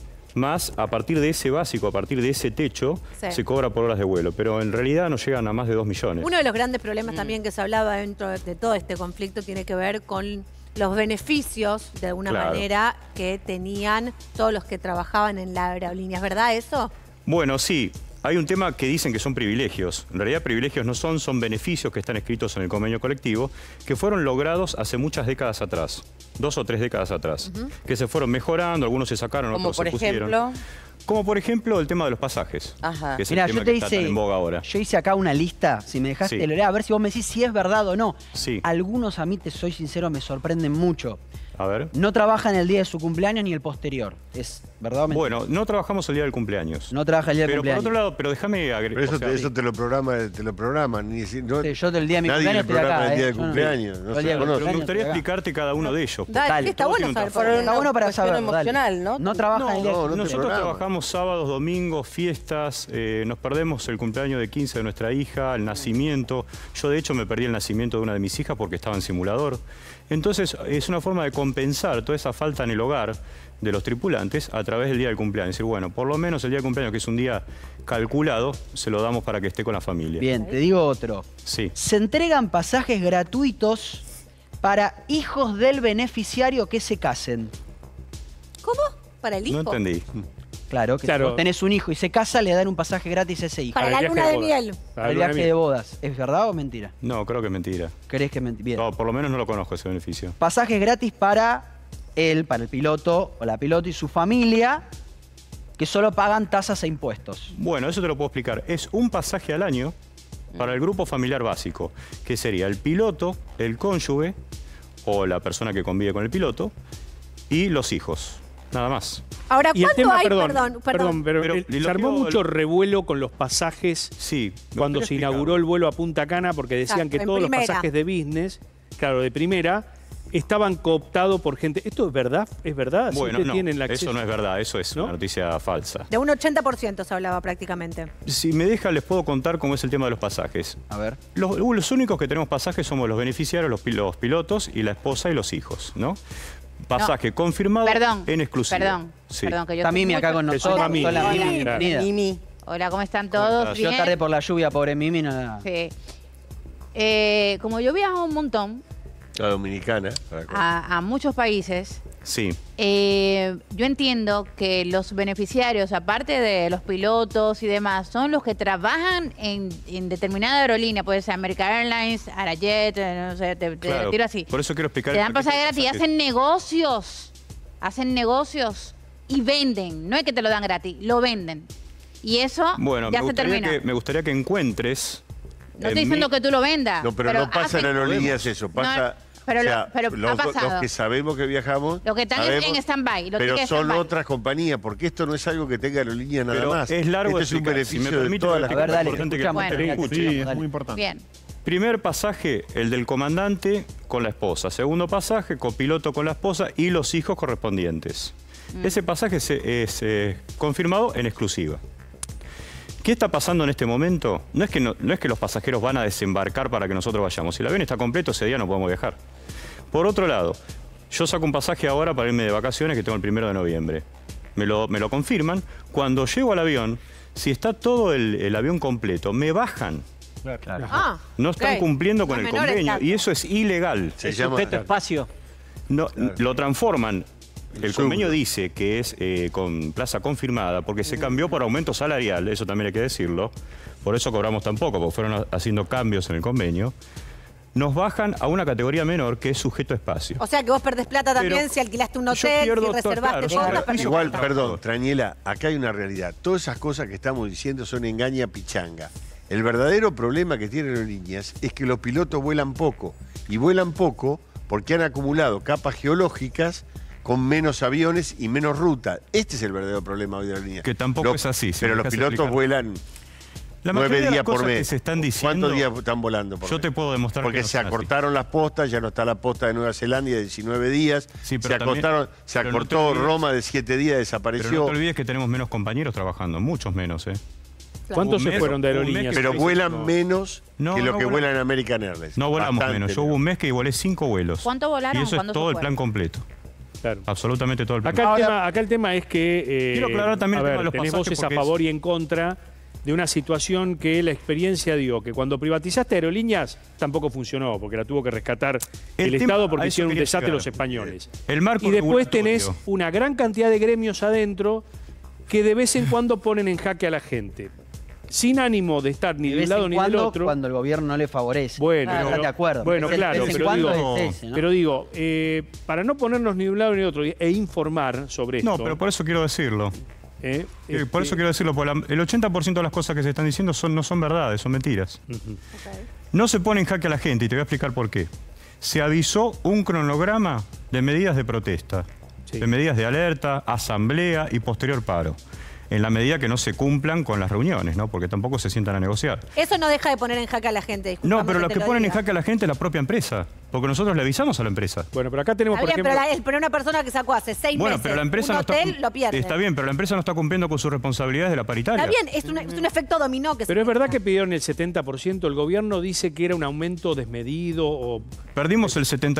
más a partir de ese básico, a partir de ese techo, se cobra por horas de vuelo. Pero en realidad no llegan a más de 2 millones. Uno de los grandes problemas también que se hablaba dentro de todo este conflicto tiene que ver con los beneficios, de alguna manera, que tenían todos los que trabajaban en la aerolínea. ¿Es verdad eso? Bueno, sí. Hay un tema que dicen que son privilegios. En realidad privilegios no son beneficios que están escritos en el convenio colectivo, que fueron logrados hace muchas décadas atrás, 2 o 3 décadas atrás, que se fueron mejorando, algunos se sacaron, otros se pusieron. Como por ejemplo el tema de los pasajes, que es el tema que está tan en boga ahora. Yo hice acá una lista, si me dejaste leer, a ver si vos me decís si es verdad o no. Algunos, a mí, te soy sincero, me sorprenden mucho. A ver. No trabajan el día de su cumpleaños ni el posterior. ¿Es verdad o mentira? Bueno, no trabajamos el día del cumpleaños. No trabaja el día del cumpleaños. Pero por otro lado, pero déjame agregar. Eso te lo programan. Yo del día de mi cumpleaños estoy acá. El día de cumpleaños. Me gustaría explicarte cada uno de ellos. Dale, está bueno saber. Está bueno para saber. Emocional, ¿no? No trabajan el día de su cumpleaños. Nosotros trabajamos sábados, domingos, fiestas. Nos perdemos el cumpleaños de 15 de nuestra hija, el nacimiento. Yo, de hecho, me perdí el nacimiento de una de mis hijas porque estaba en simulador. Entonces, es una forma de compensar toda esa falta en el hogar de los tripulantes a través del día del cumpleaños. Es decir, bueno, por lo menos el día del cumpleaños, que es un día calculado, se lo damos para que esté con la familia. Bien, te digo otro. Sí. Se entregan pasajes gratuitos para hijos del beneficiario que se casen. ¿Cómo? ¿Para el hijo? No entendí. Claro, que si vos tenés un hijo y se casa, le dan un pasaje gratis a ese hijo. Para la luna de miel. Para el viaje de bodas. ¿Es verdad o mentira? No, creo que es mentira. ¿Crees que es mentira? No, por lo menos no lo conozco ese beneficio. Pasajes gratis para él, para el piloto o la piloto y su familia, que solo pagan tasas e impuestos. Bueno, eso te lo puedo explicar. Es un pasaje al año para el grupo familiar básico, que sería el piloto, el cónyuge o la persona que convive con el piloto y los hijos. Nada más. Ahora, Y el ¿cuánto tema, hay? perdón, pero se armó mucho revuelo con los pasajes cuando se inauguró el vuelo a Punta Cana, porque decían que todos los pasajes de business, claro, de primera, estaban cooptados por gente. ¿Esto es verdad? ¿Es verdad? Bueno, no, tienen el acceso? eso no es verdad, eso es una noticia falsa. De un 80% se hablaba prácticamente. Si me deja, les puedo contar cómo es el tema de los pasajes. A ver. Los únicos que tenemos pasajes somos los beneficiarios, los pilotos y la esposa y los hijos, ¿no? Pasaje confirmado en exclusiva. Perdón, que yo está Mimi acá con nosotros. Mimi. Hola, ¿cómo están todos? Yo tarde por la lluvia, pobre Mimi. No. Sí. Como yo viajo un montón La dominicana. a muchos países, sí. Yo entiendo que los beneficiarios, aparte de los pilotos y demás, son los que trabajan en determinada aerolínea, puede ser American Airlines, Arajet, no sé, te tiro así. Por eso quiero explicar. Te dan pasaje gratis, hacen negocios y venden. No es que te lo dan gratis, lo venden. Y eso ya se terminó. Me gustaría que encuentres... No estoy diciendo que tú lo vendas. No, pero no pasa en aerolíneas eso, pasa... Pero, o sea, pero ha pasado. Los que sabemos que viajamos... Los que están en stand-by. Pero son otras compañías, porque esto no es algo que tenga aerolínea nada más. Es largo. Este es un beneficio de todas las... Sí, es muy importante. Bien. Primer pasaje, el del comandante con la esposa. Segundo pasaje, copiloto con la esposa y los hijos correspondientes. Ese pasaje es confirmado en exclusiva. ¿Qué está pasando en este momento? No es que los pasajeros van a desembarcar para que nosotros vayamos. Si el avión está completo, ese día no podemos viajar. Por otro lado, yo saco un pasaje ahora para irme de vacaciones que tengo el 1 de noviembre. Me lo confirman. Cuando llego al avión, si está todo el avión completo, me bajan. Claro. No están cumpliendo con el convenio y eso es ilegal. Se llama espacio. No, lo transforman. El convenio dice que es con plaza confirmada porque se cambió por aumento salarial, eso también hay que decirlo. Por eso cobramos tan poco, porque fueron haciendo cambios en el convenio. Nos bajan a una categoría menor que es sujeto a espacio. O sea que vos perdés plata también si alquilaste un hotel, si reservaste cosas. Igual, perdón, Trañela, acá hay una realidad. Todas esas cosas que estamos diciendo son engaña pichanga. El verdadero problema que tienen aerolíneas es que los pilotos vuelan poco. Y vuelan poco porque han acumulado capas geológicas con menos aviones y menos ruta. Este es el verdadero problema hoy de la aerolínea. Que tampoco es así. Pero los pilotos vuelan 9 días por mes. Que se están diciendo, ¿cuántos días están volando por mes? Te puedo demostrar porque que se acortaron las postas, ya no está la posta de Nueva Zelanda de 19 días. Sí, pero se acortó Roma de 7 días, desapareció. Pero no te olvides que tenemos menos compañeros trabajando, muchos menos, ¿Cuántos se fueron de aerolíneas? Pero vuelan menos que lo que vuelan en American Airlines. No volamos menos. Yo hubo un mes que volé 5 vuelos. ¿Cuánto volaron? Y eso es todo el plan completo. Claro. Absolutamente todo el plan. Acá el tema es que quiero aclarar también el tema de los tenés voces a favor y en contra de una situación que la experiencia dio, que cuando privatizaste aerolíneas tampoco funcionó, porque la tuvo que rescatar el Estado porque hicieron un desastre los españoles. Y después tenés una gran cantidad de gremios adentro que de vez en cuando ponen en jaque a la gente. Sin ánimo de estar ni de un lado ni del otro. Cuando el gobierno no le favorece. Bueno, de acuerdo. Bueno, claro, pero digo, para no ponernos ni de un lado ni del otro e informar sobre esto. No, pero por eso quiero decirlo. Por eso quiero decirlo, porque el 80% de las cosas que se están diciendo no son verdades, son mentiras. No se pone en jaque a la gente y te voy a explicar por qué. Se avisó un cronograma de medidas de protesta, de medidas de alerta, asamblea y posterior paro. En la medida que no se cumplan con las reuniones, ¿no? Porque tampoco se sientan a negociar. Eso no deja de poner en jaque a la gente. No, pero lo que ponen en jaque a la gente es la propia empresa. Porque nosotros le avisamos a la empresa. Bueno, pero acá tenemos, por ejemplo... Pero una persona que sacó hace 6 meses pero la empresa un hotel, lo pierde. Está bien, pero la empresa no está cumpliendo con sus responsabilidades de la paritaria. Está bien, es un efecto dominó. Pero es verdad que pidieron el 70%. El gobierno dice que era un aumento desmedido o... Perdimos el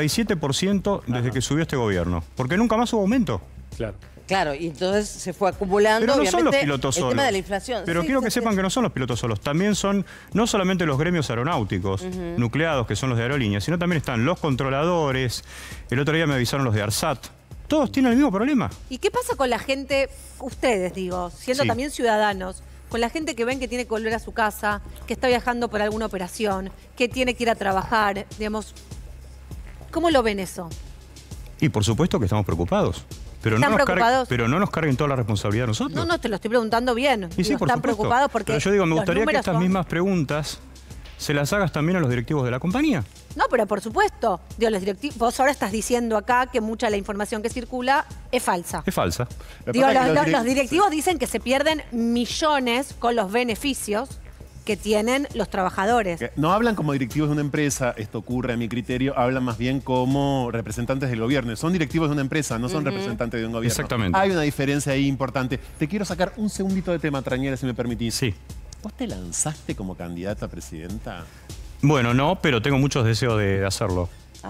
77% desde que subió este gobierno. Porque nunca más hubo aumento. Claro. Claro, y entonces se fue acumulando, pero no obviamente, son los pilotos solos. El tema de la inflación. Pero quiero que sepan que no son los pilotos solos. También son no solamente los gremios aeronáuticos nucleados, que son los de aerolíneas, sino también están los controladores. El otro día me avisaron los de ARSAT. Todos tienen el mismo problema. ¿Y qué pasa con la gente, ustedes digo, siendo también ciudadanos, con la gente que ven que tiene que volver a su casa, que está viajando por alguna operación, que tiene que ir a trabajar, digamos, ¿cómo lo ven eso? Y por supuesto que estamos preocupados. Pero no nos carguen toda la responsabilidad a nosotros. No, te lo estoy preguntando bien. Y sí, por están supuesto. preocupados porque pero yo digo, me gustaría que estas son... mismas preguntas se las hagas también a los directivos de la compañía. No, pero por supuesto. Digo, los directivos, vos ahora estás diciendo acá que mucha de la información que circula es falsa. Es falsa. Digo, los directivos dicen que se pierden millones con los beneficios que tienen los trabajadores. No hablan como directivos de una empresa, esto ocurre a mi criterio, hablan más bien como representantes del gobierno. Son directivos de una empresa, no son representantes de un gobierno. Exactamente. Hay una diferencia ahí importante. Te quiero sacar un segundito de tema, Trañera, si me permitís. Sí. ¿Vos te lanzaste como candidata a presidenta? Bueno, no, pero tengo muchos deseos de hacerlo.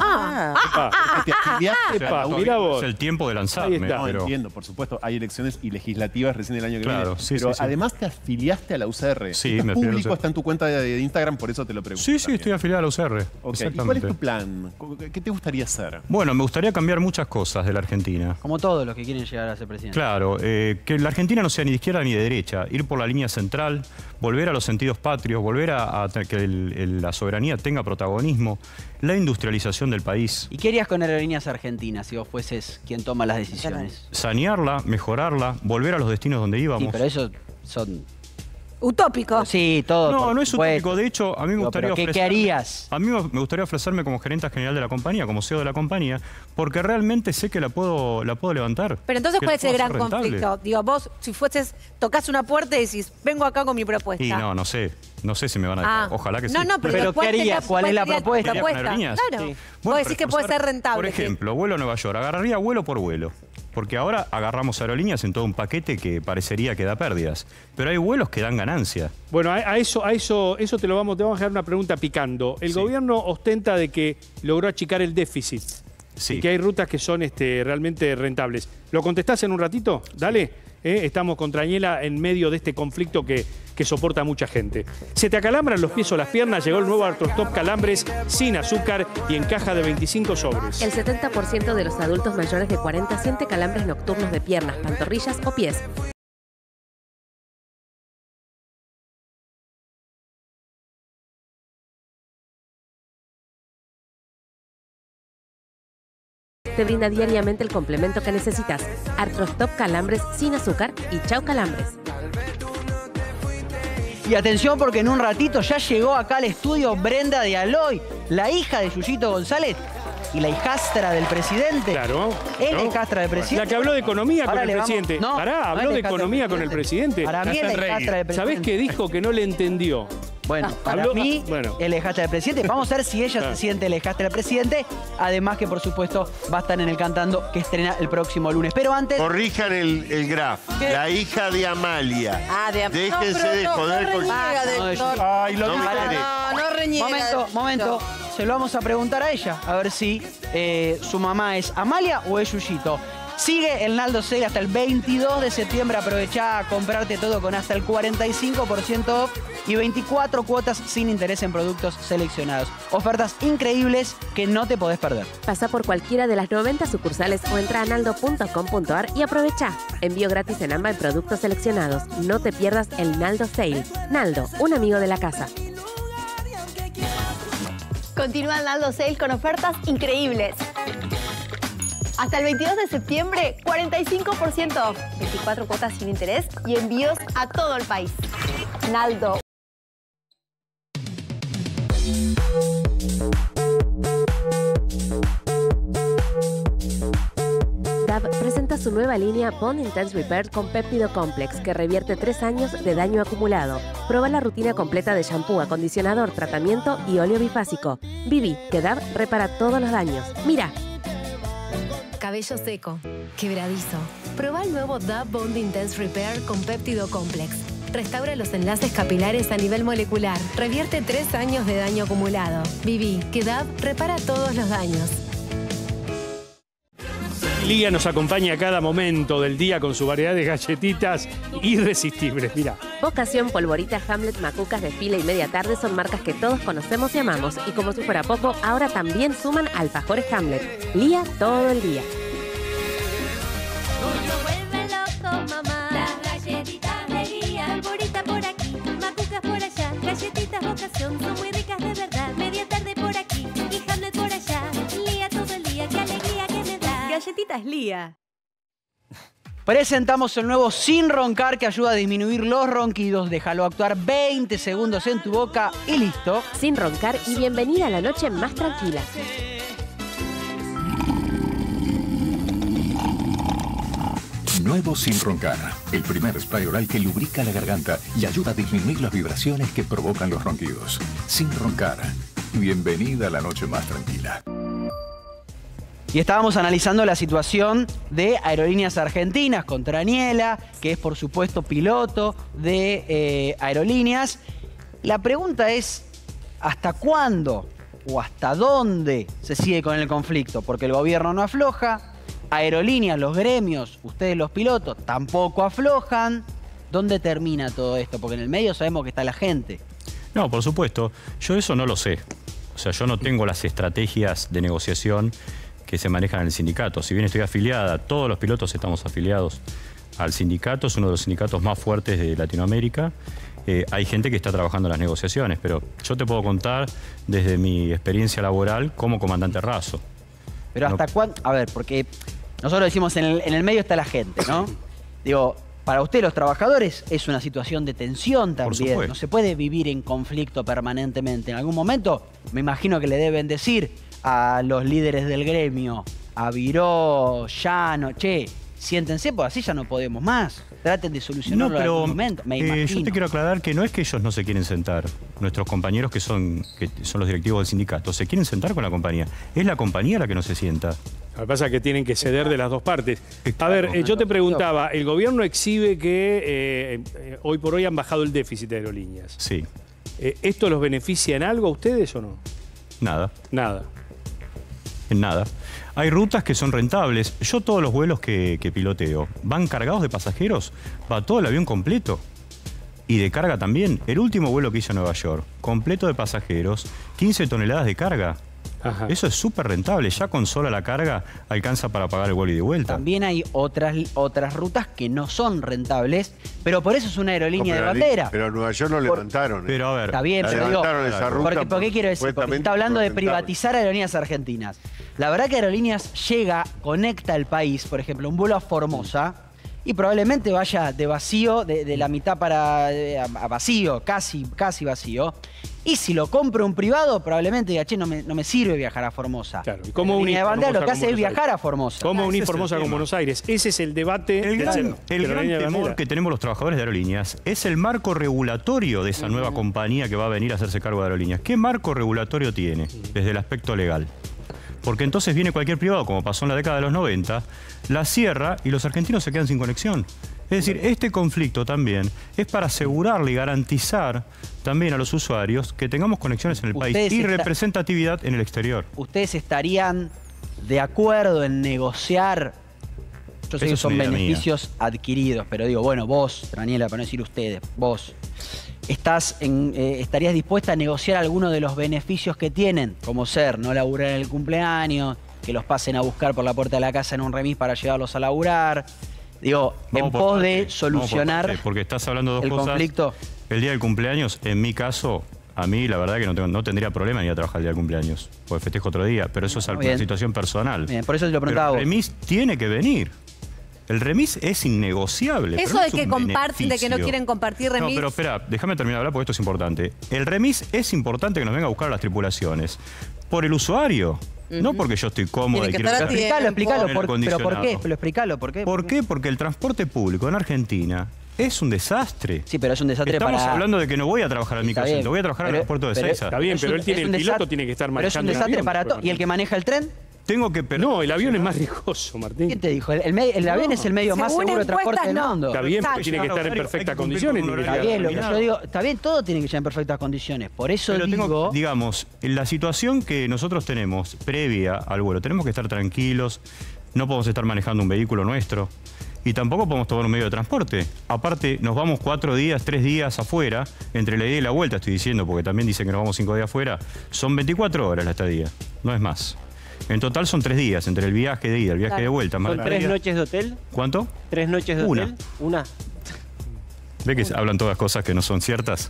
Mira vos. Es el tiempo de lanzarme. No, entiendo, por supuesto, hay elecciones y legislativas recién el año que viene. Sí, pero sí, además te afiliaste a la UCR. Sí, me afilié. Público está en tu cuenta de Instagram, por eso te lo pregunto. Sí, sí, estoy afiliado a la UCR. Okay. ¿Y cuál es tu plan? ¿Qué te gustaría hacer? Bueno, me gustaría cambiar muchas cosas de la Argentina. Como todos los que quieren llegar a ser presidente. Claro, que la Argentina no sea ni de izquierda ni de derecha, ir por la línea central, volver a los sentidos patrios, volver a que la soberanía tenga protagonismo, la industrialización del país. ¿Y qué harías con Aerolíneas Argentinas si vos fueses quien toma las decisiones? Sanearla, mejorarla, volver a los destinos donde íbamos. Sí, pero eso son... Utópico. Sí, todo. No es utópico. De hecho, a mí me gustaría ¿qué harías? A mí me gustaría ofrecerme como gerente general de la compañía, como CEO de la compañía, porque realmente sé que la puedo levantar. Pero entonces, ¿cuál es el gran conflicto? Digo, vos, si tocas una puerta y decís, vengo acá con mi propuesta. Y no sé si me van a dejar. Ojalá que sí. No, pero ¿qué harías? ¿Cuál es la propuesta? Claro. Sí. Vos decís que puede ser rentable. Por ejemplo, vuelo a Nueva York. Agarraría vuelo por vuelo. Porque ahora agarramos aerolíneas en todo un paquete que parecería que da pérdidas. Pero hay vuelos que dan ganancia. Bueno, a eso te vamos a dejar una pregunta picando. El gobierno ostenta de que logró achicar el déficit. Sí. Y que hay rutas que son realmente rentables. ¿Lo contestás en un ratito? Dale. Estamos con Trañela en medio de este conflicto que soporta mucha gente. ¿Se te acalambran los pies o las piernas? Llegó el nuevo Arthrostop Calambres sin azúcar y en caja de 25 sobres. El 70% de los adultos mayores de 40 siente calambres nocturnos de piernas, pantorrillas o pies. Te brinda diariamente el complemento que necesitas. Arthrostop Calambres sin azúcar y chau calambres. Y atención porque en un ratito ya llegó acá al estudio Brenda de Aloy, la hija de Yuyito González y la hijastra del presidente. Claro. Es la hijastra del presidente. La que habló de economía con el presidente. No, habló de economía con el presidente. Para mí es la hijastra del presidente. ¿Sabés qué dijo que no le entendió? Bueno, para mí es la hijastra del presidente. Vamos a ver si ella se siente la hijastra del presidente. Además que, por supuesto, va a estar en El Cantando, que estrena el próximo lunes. Pero antes... Corrijan el graf. La hija de Amalia. Déjense de joder con... Ay, lo No reniega. Momento. Se lo vamos a preguntar a ella. A ver si su mamá es Amalia o es Yuyito. Sigue el Naldo Sale hasta el 22 de septiembre. Aprovechá a comprarte todo con hasta el 45% off y 24 cuotas sin interés en productos seleccionados. Ofertas increíbles que no te podés perder. Pasa por cualquiera de las 90 sucursales o entra a naldo.com.ar y aprovecha. Envío gratis en AMBA en productos seleccionados. No te pierdas el Naldo Sale. Naldo, un amigo de la casa. Continúa el Naldo Sale con ofertas increíbles. Hasta el 22 de septiembre, 45% off, 24 cuotas sin interés y envíos a todo el país. Naldo. DAV presenta su nueva línea Bond Intense Repair con Péptido Complex, que revierte 3 años de daño acumulado. Prueba la rutina completa de shampoo, acondicionador, tratamiento y óleo bifásico. Vivi, que DAV repara todos los daños. Mira. Cabello seco, quebradizo. Proba el nuevo DAV Bond Intense Repair con Péptido Complex. Restaura los enlaces capilares a nivel molecular. Revierte 3 años de daño acumulado. Viví, que DAV repara todos los daños. Lía nos acompaña a cada momento del día con su variedad de galletitas irresistibles. Mira. Vocación, Polvorita, Hamlet, Macucas de fila y media tarde son marcas que todos conocemos y amamos. Y como si fuera poco, ahora también suman alfajores Hamlet. Lía todo el día. Vuelve loco, mamá. Las galletitas de Lía. Polvorita por aquí, Macucas por allá. Galletitas Vocación son muy ricas de verdad. Media tarde por aquí y Hamlet por allá. Lía todo el día, qué alegría que me da. es Lía. Presentamos el nuevo Sin Roncar que ayuda a disminuir los ronquidos. Déjalo actuar 20 segundos en tu boca y listo. Sin roncar y bienvenida a la noche más tranquila. Nuevo Sin Roncar, el primer spray oral que lubrica la garganta y ayuda a disminuir las vibraciones que provocan los ronquidos. Sin Roncar, bienvenida a la noche más tranquila. Y estábamos analizando la situación de Aerolíneas Argentinas con Traniela, que es por supuesto piloto de Aerolíneas. La pregunta es, ¿hasta cuándo o hasta dónde se sigue con el conflicto? Porque el gobierno no afloja, Aerolíneas, los gremios, ustedes los pilotos, tampoco aflojan. ¿Dónde termina todo esto? Porque en el medio sabemos que está la gente. No, por supuesto. Yo eso no lo sé. O sea, yo no tengo las estrategias de negociación que se manejan en el sindicato. Si bien estoy afiliada, todos los pilotos estamos afiliados al sindicato, es uno de los sindicatos más fuertes de Latinoamérica. Hay gente que está trabajando en las negociaciones, pero yo te puedo contar desde mi experiencia laboral como comandante raso. Pero hasta cuándo, a ver, porque nosotros decimos en el medio está la gente, ¿no? Digo, para usted los trabajadores es una situación de tensión también. No se puede vivir en conflicto permanentemente. En algún momento me imagino que le deben decir a los líderes del gremio, a Viró, Llano, che, siéntense, pues así ya no podemos más. Traten de solucionarlo en algún momento, me imagino. Yo te quiero aclarar que no es que ellos no se quieren sentar. Nuestros compañeros que son los directivos del sindicato, se quieren sentar con la compañía. Es la compañía la que no se sienta. Lo que pasa es que tienen que ceder de las dos partes. A ver, yo te preguntaba, el gobierno exhibe que hoy por hoy han bajado el déficit de Aerolíneas. Sí. ¿Esto los beneficia en algo a ustedes o no? Nada. Nada. En nada. Hay rutas que son rentables. Yo todos los vuelos que piloteo van cargados de pasajeros, va todo el avión completo. Y de carga también. El último vuelo que hice a Nueva York, completo de pasajeros, 15 toneladas de carga. Ajá. Eso es súper rentable. Ya con sola la carga alcanza para pagar el vuelo y de vuelta. También hay otras rutas que no son rentables, pero por eso es una aerolínea de bandera. Pero a Nueva York no levantaron. Pero a ver. Está bien, pero digo, esa ruta ¿por qué quiero decir? Porque está hablando de privatizar Aerolíneas Argentinas. La verdad que Aerolíneas conecta el país, por ejemplo, un vuelo a Formosa, y probablemente vaya de vacío, de la mitad a vacío, casi vacío. Y si lo compra un privado, probablemente diga, che, no me sirve viajar a Formosa. Claro. ¿Y cómo unir Formosa lo que hace es viajar a Formosa? ¿Cómo unir Formosa con Buenos Aires? Ese es el debate. El gran temor que tenemos los trabajadores de Aerolíneas es el marco regulatorio de esa nueva compañía que va a venir a hacerse cargo de Aerolíneas. ¿Qué marco regulatorio tiene desde el aspecto legal? Porque entonces viene cualquier privado, como pasó en la década de los 90, la cierra y los argentinos se quedan sin conexión. Es decir, este conflicto también es para asegurarle y garantizar también a los usuarios que tengamos conexiones en el país y representatividad en el exterior. ¿Ustedes estarían de acuerdo en negociar? Yo sé que son beneficios adquiridos, pero digo, bueno, vos, Traniela, para no decir ustedes, vos, ¿estarías dispuesta a negociar alguno de los beneficios que tienen? Como ser, no laburar en el cumpleaños, que los pasen a buscar por la puerta de la casa en un remis para llevarlos a laburar. Digo, en pos de solucionar porque estás hablando de dos cosas. Conflicto. El día del cumpleaños, en mi caso, a mí la verdad que no tendría problema en ir a trabajar el día del cumpleaños, porque festejo otro día, pero eso es una situación personal. Bien, por eso te lo preguntaba. Pero el remis tiene que venir. El remis es innegociable. Eso de que comparten, de que no quieren compartir remis. No, pero espera, déjame terminar de hablar porque esto es importante. El remis es importante que nos venga a buscar a las tripulaciones. Por el usuario. No porque yo estoy cómodo y quiero estar. Explícalo. ¿Pero por qué? Pero explícalo, ¿por qué? ¿Por qué? Porque el transporte público en Argentina es un desastre. Sí, pero es un desastre Estamos hablando de que no voy a trabajar al microcentro, voy a trabajar al aeropuerto de Ezeiza. Está bien, pero él tiene el piloto, tiene que estar manejando el avión. Pero es un desastre para todo. ¿Y el que maneja el tren? No, el avión es más riesgoso, Martín. ¿Quién te dijo? El avión es el medio más seguro de transporte del mundo. Está bien, porque tiene que estar en perfectas condiciones. Está bien, lo que yo digo, está bien, todo tiene que estar en perfectas condiciones. Por eso digo... Digamos, en la situación que nosotros tenemos previa al vuelo, tenemos que estar tranquilos, no podemos estar manejando un vehículo nuestro y tampoco podemos tomar un medio de transporte. Aparte, nos vamos 3 días afuera, entre la ida y la vuelta, estoy diciendo, porque también dicen que nos vamos 5 días afuera, son 24 horas la estadía, no es más. En total son 3 días, entre el viaje de ida y el viaje de vuelta. ¿Son 3 noches de hotel? ¿Cuánto? 3 noches de hotel. Una. ¿Ve que hablan todas cosas que no son ciertas?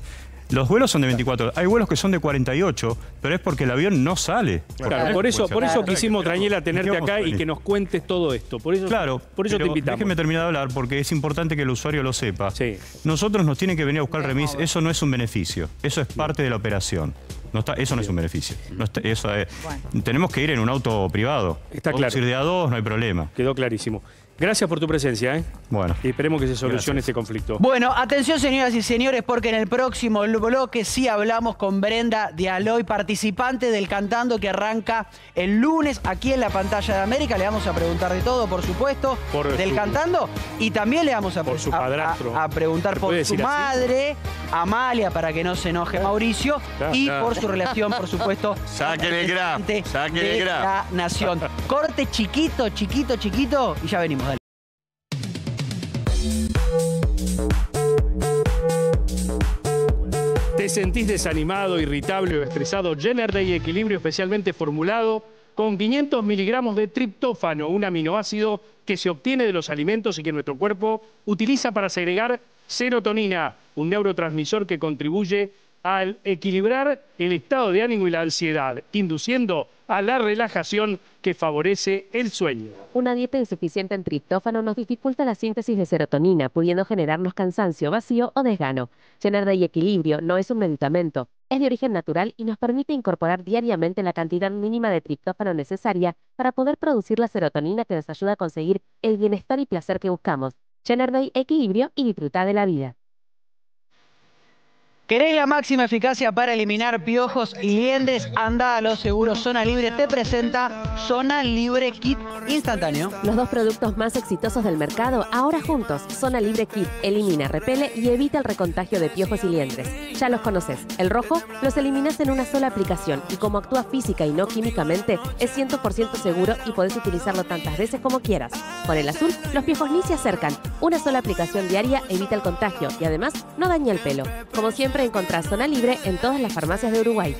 Los vuelos son de 24 horas. Hay vuelos que son de 48, pero es porque el avión no sale. Claro, por eso quisimos, Daniela, tenerte acá y que nos cuentes todo esto. Por eso te invitamos. Déjeme terminar de hablar, porque es importante que el usuario lo sepa. Sí. Nosotros nos tienen que venir a buscar el remis. Eso no es un beneficio. Eso es parte de la operación. Eso no es un beneficio. Tenemos que ir en un auto privado. Está claro. Podemos ir de a dos, no hay problema. Quedó clarísimo. Gracias por tu presencia, ¿eh? Bueno. Y esperemos que se solucione este conflicto. Bueno, atención, señoras y señores, porque en el próximo bloque sí hablamos con Brenda Dialoy, participante del Cantando que arranca el lunes aquí en la pantalla de América. Le vamos a preguntar de todo, por supuesto, del Cantando. Y también le vamos a preguntar por su madre, Amalia, para que no se enoje Mauricio, y por su relación, por supuesto, sáquenle el grab, sáquenle el grab. La Nación. Corte chiquito, chiquito, chiquito, y ya venimos. Dale. ¿Te sentís desanimado, irritable o estresado? Generday Equilibrio especialmente formulado con 500 miligramos de triptófano, un aminoácido que se obtiene de los alimentos y que nuestro cuerpo utiliza para segregar serotonina, un neurotransmisor que contribuye al equilibrar el estado de ánimo y la ansiedad, induciendo a la relajación que favorece el sueño. Una dieta insuficiente en triptófano nos dificulta la síntesis de serotonina, pudiendo generarnos cansancio, vacío o desgano. Generday Equilibrio no es un medicamento, es de origen natural y nos permite incorporar diariamente la cantidad mínima de triptófano necesaria para poder producir la serotonina que nos ayuda a conseguir el bienestar y placer que buscamos. Generday Equilibrio y disfruta de la vida. ¿Querés la máxima eficacia para eliminar piojos y liendres? Anda a Lo Seguro. Zona Libre te presenta Zona Libre Kit instantáneo. Los dos productos más exitosos del mercado, ahora juntos. Zona Libre Kit elimina, repele y evita el recontagio de piojos y liendres. Ya los conoces. El rojo los eliminas en una sola aplicación y como actúa física y no químicamente, es 100% seguro y podés utilizarlo tantas veces como quieras. Con el azul, los piojos ni se acercan. Una sola aplicación diaria evita el contagio y además no daña el pelo. Como siempre, encontrás Zona Libre en todas las farmacias de Uruguay.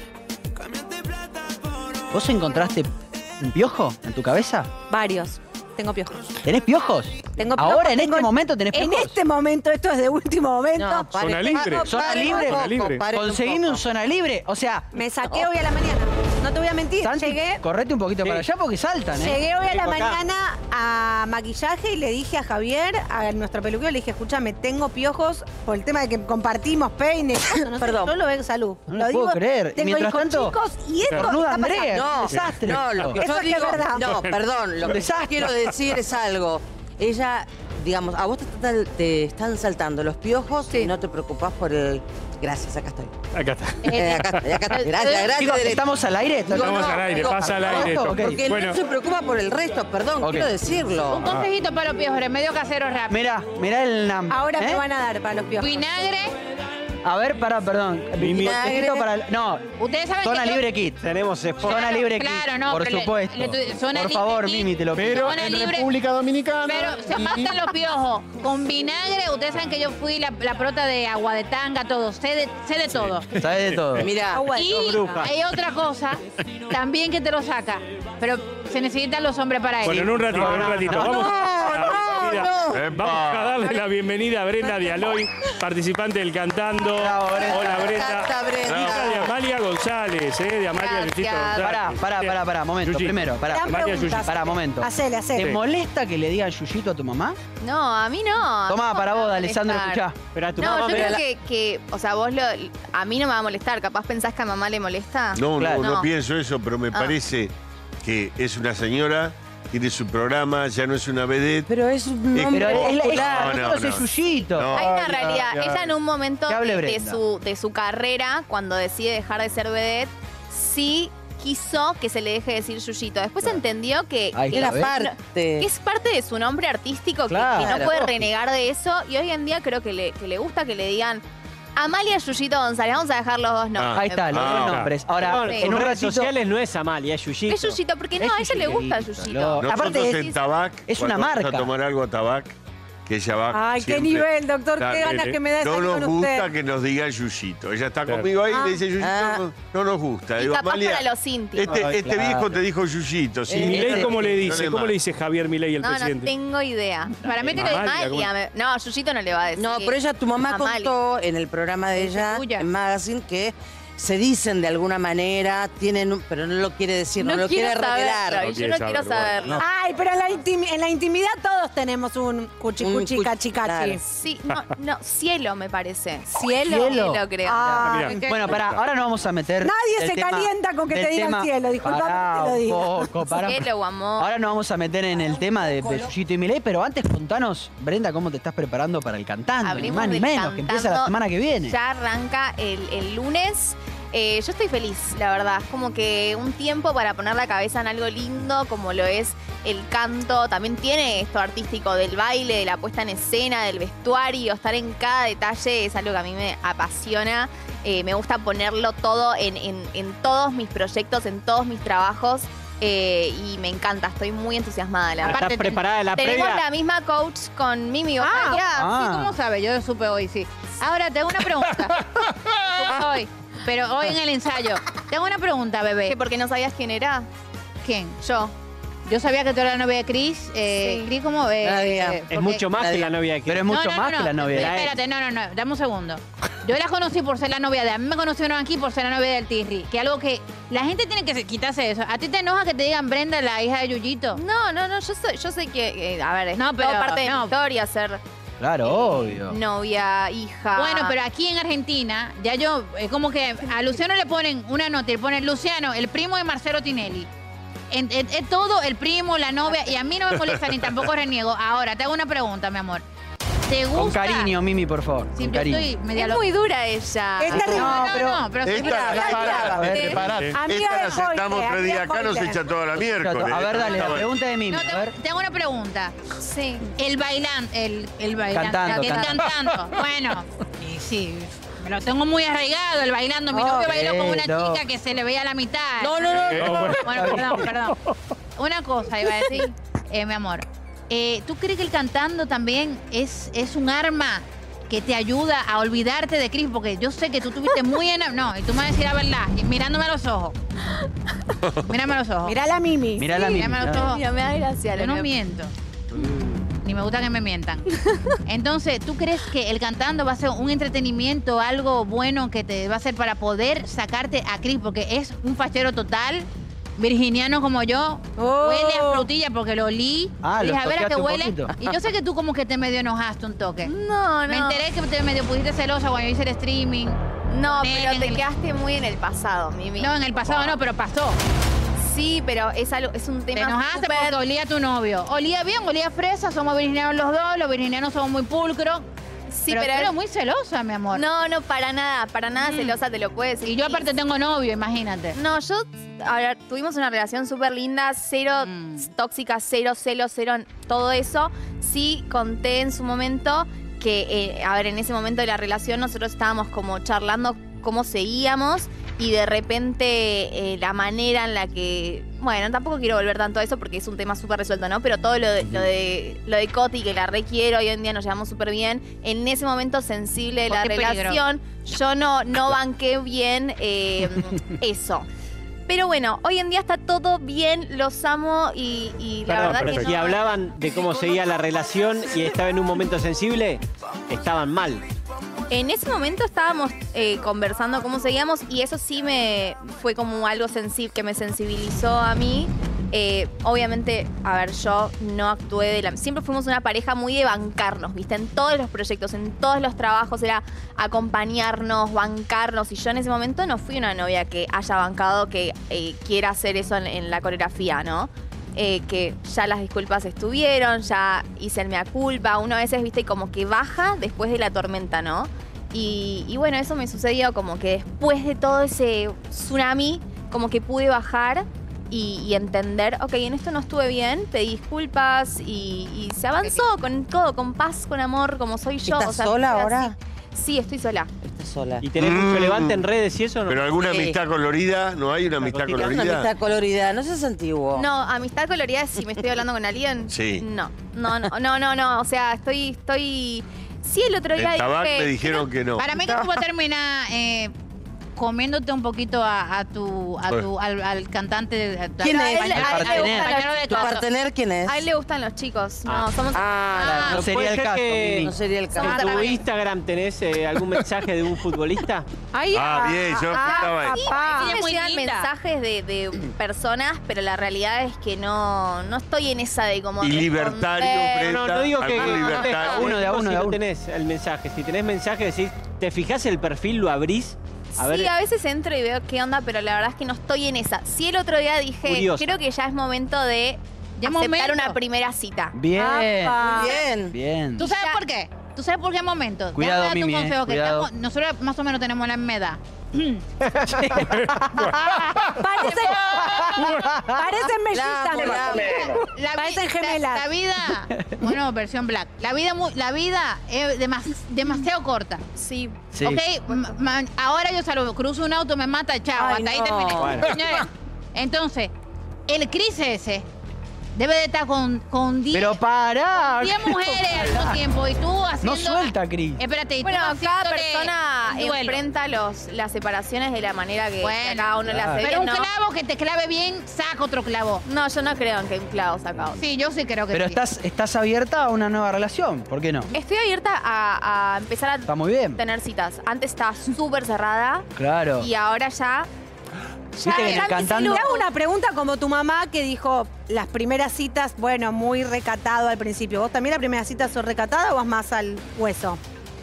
¿Vos encontraste un piojo en tu cabeza? Varios. Tengo piojos. ¿Tenés piojos? Tengo piojos. ¿Ahora, en este momento, tenés piojos? En este momento, esto es de último momento. No, Zona Libre. Zona Libre. Zona Libre. Conseguime un Zona Libre. O sea... Me saqué hoy a la mañana. No te voy a mentir. Santi, llegué... correte un poquito para allá porque saltan, ¿eh? Llegué hoy a la mañana a maquillaje y le dije a Javier, a nuestro peluquero, le dije, escúchame, tengo piojos por el tema de que compartimos peines. No, perdón. Yo lo veo en salud. No lo puedo creer. Tengo mientras hijos tanto, chicos y esto Cornuda está Andrea. pasando. Desastre. No, lo que yo digo, no, perdón, lo que quiero decir es algo. Ella, digamos, a vos te están saltando los piojos y no te preocupás por el... Gracias, acá estoy. Acá está. Acá está. Gracias. Chicos, ¿estamos al aire? Estamos al aire, pasa al aire esto. Porque no se preocupa por el resto, perdón, quiero decirlo. Un consejito para los piojos, remedio casero rápido. Mirá el NAM. Ahora me van a dar para los piojos. Vinagre. A ver, perdón. Vinagre. No. Ustedes saben Zona que Libre Kit. Tenemos Zona Libre Kit. Claro, no, por pero supuesto. Zona por Libre favor, Kit. Mimi, te lo pido. Pero Zona en Libre. República Dominicana... Pero se matan los piojos. Con vinagre, ustedes saben que yo fui la prota de agua de tanga, todo. Sé de todo. Sabes de todo. Mira, Y hay otra cosa también que te lo saca. Pero se necesitan los hombres para eso. Bueno, en un ratito, Vamos a darle la bienvenida a Brenda Dialoy, participante del Cantando. Hola, Brenda. Hija de Amalia González, de Amalia Yuyito González. Pará, momento. Yuyi. Primero, Amalia Yuyito. momento. Hacele. ¿Te molesta que le digan Yuyito a tu mamá? No, a mí no. Tomá, para vos, Alessandro, molestar. escuchá. Pero a tu No, mamá yo creo que, o sea, a mí no me va a molestar. Capaz pensás que a mamá le molesta. No pienso eso, pero me parece que es una señora, tiene su programa, ya no es una vedette. pero es un Pero hombre no soy Yuyito. Hay una realidad. Ella en un momento Que hable de Brenda. su carrera, cuando decide dejar de ser vedette, sí quiso que se le deje decir Yuyito. Después entendió que era que parte. es parte de su nombre artístico, que Claro. no puede renegar de eso. Y hoy en día creo que le gusta que le digan Amalia Yuyito González. Vamos a dejar los dos nombres. Ahí está, los dos nombres. Ahora, Sí. en un redes ratito... sociales no es Amalia, es Yuyito. Es Yuyito, porque no, a ella le gusta Yuyito. Nosotros Aparte en Tabac, es una cuando marca. vamos a tomar algo a Tabac, que ella va. Ay, siempre, qué nivel, doctor, claro, qué ganas que me da no estar nos con gusta usted. que nos diga Yuyito. Ella está conmigo ahí y le dice Yuyito, no nos gusta. Y Digo, capaz Amalia, para los íntimos. este viejo te dijo Yuyito. ¿sí? ¿Y Milei cómo le No dice? ¿Cómo le dice Javier Milei, el No, no presidente? tengo idea. Para mí que lo dice Amalia, Amalia. No, Yuyito no le va a decir. No, pero ella, tu mamá Amalia. contó en el programa de ella, en Magazine, que se dicen de alguna manera, pero no lo quiere decir, no lo quiere revelar. Saberlo, yo no quiero saberlo. Ay, pero en la intimidad todos tenemos un cuchi, cachi, cachi. Sí, no, cielo me parece. ¿Cielo? Cielo, creo. Ah, Bueno, pará, ahora nos vamos a meter. Nadie el se tema- calienta con que te del digan tema- cielo, disculpame Pará que te lo un diga. poco, pará. Cielo o amor. Ahora nos vamos a meter en el tema de Yuyito y Milei, pero antes contanos, Brenda, cómo te estás preparando para el cantando, ni Hablemos más ni del menos, que empieza la cantando. semana que viene. Ya arranca el lunes. Yo estoy feliz, la verdad. Es como que un tiempo para poner la cabeza en algo lindo, como lo es el canto. También tiene esto artístico del baile, de la puesta en escena, del vestuario. Estar en cada detalle es algo que a mí me apasiona. Me gusta ponerlo todo en todos mis proyectos, en todos mis trabajos. Y me encanta, estoy muy entusiasmada. La verdad. ¿Estás preparada la Tenemos previa? la misma coach con Mimi. Sí, ¿cómo sabe? Yo supe hoy, sí. Ahora, tengo una pregunta. Hoy, pero hoy en el ensayo. Tengo una pregunta, bebé. ¿Que porque no sabías quién era? ¿Quién? Yo. Yo sabía que tú eras la novia de Chris. Chris, ¿cómo? Es mucho más que la novia de Chris. Pero es mucho más que la novia de él. Espérate, no, dame un segundo. Yo la conocí por ser la novia de... A mí me conocieron aquí por ser la novia del Tirri. Que algo que... La gente tiene que quitarse eso. ¿A ti te enoja que te digan Brenda, la hija de Yuyito? No, yo sé que... a ver, es todo parte de mi historia ser... Claro, obvio. Novia, hija. Bueno, pero aquí en Argentina, ya yo... Es como que a Luciano le ponen una nota y le ponen Luciano, el primo de Marcelo Tinelli. Es todo el primo, la novia, y a mí no me molesta ni tampoco reniego. Ahora, te hago una pregunta, mi amor. ¿Te gusta? Con cariño, Mimi, por favor. Sí, con yo cariño. estoy media Es muy dura ella. No, pero soy brava. A ver, preparate. Esta la sentamos 3 días acá, nos echa toda la miércoles. A ver, dale, la pregunta de Mimi. No, A ver. te hago una pregunta. Sí. El bailante, el bailante. Cantando. Cantando. Bueno, y sí, me lo tengo muy arraigado, el bailando. Mi novio bailó con una chica que se le veía la mitad. No. Bueno, perdón. Una cosa iba a decir, mi amor. ¿Tú crees que el cantando también es un arma que te ayuda a olvidarte de Chris? Porque yo sé que tú tuviste muy No, y tú me vas a decir la verdad, y mirándome a los ojos. Mírame a los ojos. Mírala a Mimi. Mírala a Mimi. Mírame a los ojos. Ya me da gracia. Yo no miento. Ni me gusta que me mientan. Entonces, ¿tú crees que el cantando va a ser un entretenimiento, algo bueno que te va a hacer para poder sacarte a Chris? Porque es un fachero total, virginiano como yo, huele a frutilla porque lo olí. Ah, y lo dije, a ver a qué toqueaste un huele. poquito. Y yo sé que tú como que te medio enojaste un toque. No. Me enteré que te medio pusiste celosa cuando yo hice el streaming. No, Con él pero en te el- quedaste muy en el pasado, Mimi. No, en el pasado no, pero pasó. Sí, pero es un tema Te enojaste súper- porque olía a tu novio. Olía bien, olía fresa, somos virginianos los dos, los virginianos somos muy pulcros. Sí, pero pero tú eres muy celosa, mi amor. No, para nada celosa te lo puedo decir. Y yo aparte tengo novio, imagínate. No, a ver, tuvimos una relación súper linda, cero tóxica, cero celos, cero todo eso. Sí conté en su momento que, a ver, en ese momento de la relación nosotros estábamos como charlando cómo seguíamos y de repente la manera en la que... Bueno, tampoco quiero volver tanto a eso porque es un tema súper resuelto, ¿no? Pero todo lo de Coti, que la requiero, hoy en día nos llevamos súper bien. En ese momento sensible de la Qué peligro. relación, yo no banqué bien eso. Pero bueno, hoy en día está todo bien, los amo y la Perdón, verdad pero que si no... hablaban de cómo seguía la relación y estaba en un momento sensible, estaban mal. En ese momento estábamos conversando cómo seguíamos y eso sí fue como algo que me sensibilizó a mí. Obviamente, a ver, yo no actué siempre fuimos una pareja muy de bancarnos, ¿viste? En todos los proyectos, en todos los trabajos era acompañarnos, bancarnos. Y yo en ese momento no fui una novia que haya bancado, que quiera hacer eso en la coreografía, ¿no? Que ya las disculpas estuvieron, ya hice el mea culpa. Uno a veces, viste, como que baja después de la tormenta, ¿no? Y bueno, eso me sucedió como que después de todo ese tsunami, como que pude bajar y entender, ok, en esto no estuve bien, pedí disculpas y se avanzó con todo, con paz, con amor, como soy yo. ¿Estás sola fue ahora? así. Sí, estoy sola. sola. ¿Y tenés mucho levante en redes y eso? ¿No? ¿Pero alguna amistad colorida? ¿No hay una amistad colorida? Una amistad colorida, no seas antiguo. No, amistad colorida si me estoy hablando con alguien. Sí. No. O sea, estoy... Sí, el otro día En Tabac dije... me dijeron que no. Para mí que tú vas a terminar comiéndote un poquito al cantante. ¿Quién es? ¿Tu partener quién es? A él le gustan los chicos. No, somos... no sería el caso. No sería el caso. ¿En tu Instagram tenés algún mensaje de un futbolista? Bien, yo estaba ahí. Sí, me llegan mensajes de personas, pero la realidad es que no estoy en esa de como... Y libertario, No digo que libertario. uno de uno. Si no tenés el mensaje. Si tenés mensaje, decís, ¿te fijás el perfil, lo abrís? A veces entro y veo qué onda, pero la verdad es que no estoy en esa. Sí, el otro día dije, Curiosa. creo que ya es momento de aceptar una primera cita. Bien. Bien. ¿Tú sabes por qué? ¿Tú sabes por qué momento? Cuidado, Déjame darte Mimi, un consejo, que cuidado. nosotros más o menos tenemos la misma edad. Parecen mellizas. Parecen gemelas. La vida, bueno, versión black. La vida es demasiado corta. Sí. Ok, ahora yo salgo, cruzo un auto, me mata, chao, Ay, hasta ahí no. terminé. Bueno. Señores, entonces, el Cris ese debe de estar con 10 Pero pará. 10 mujeres al mismo tiempo y tú haciendo... No suelta, Cris. Espérate, y tú Bueno, cada haciéndole persona un duelo. enfrenta las separaciones de la manera que cada uno las hace Pero bien, un ¿no? clavo que te clave bien, saca otro clavo. No, yo no creo en que un clavo saca otro. Sí, yo sí creo que Pero sí. estás abierta a una nueva relación. ¿Por qué no? Estoy abierta a empezar Está a muy bien. tener citas. Antes estaba súper cerrada Claro. y ahora ya... Viste que en el cantando... Te hago una pregunta como tu mamá que dijo las primeras citas, bueno, muy recatado al principio. ¿Vos también la primera cita sos recatada o vas más al hueso?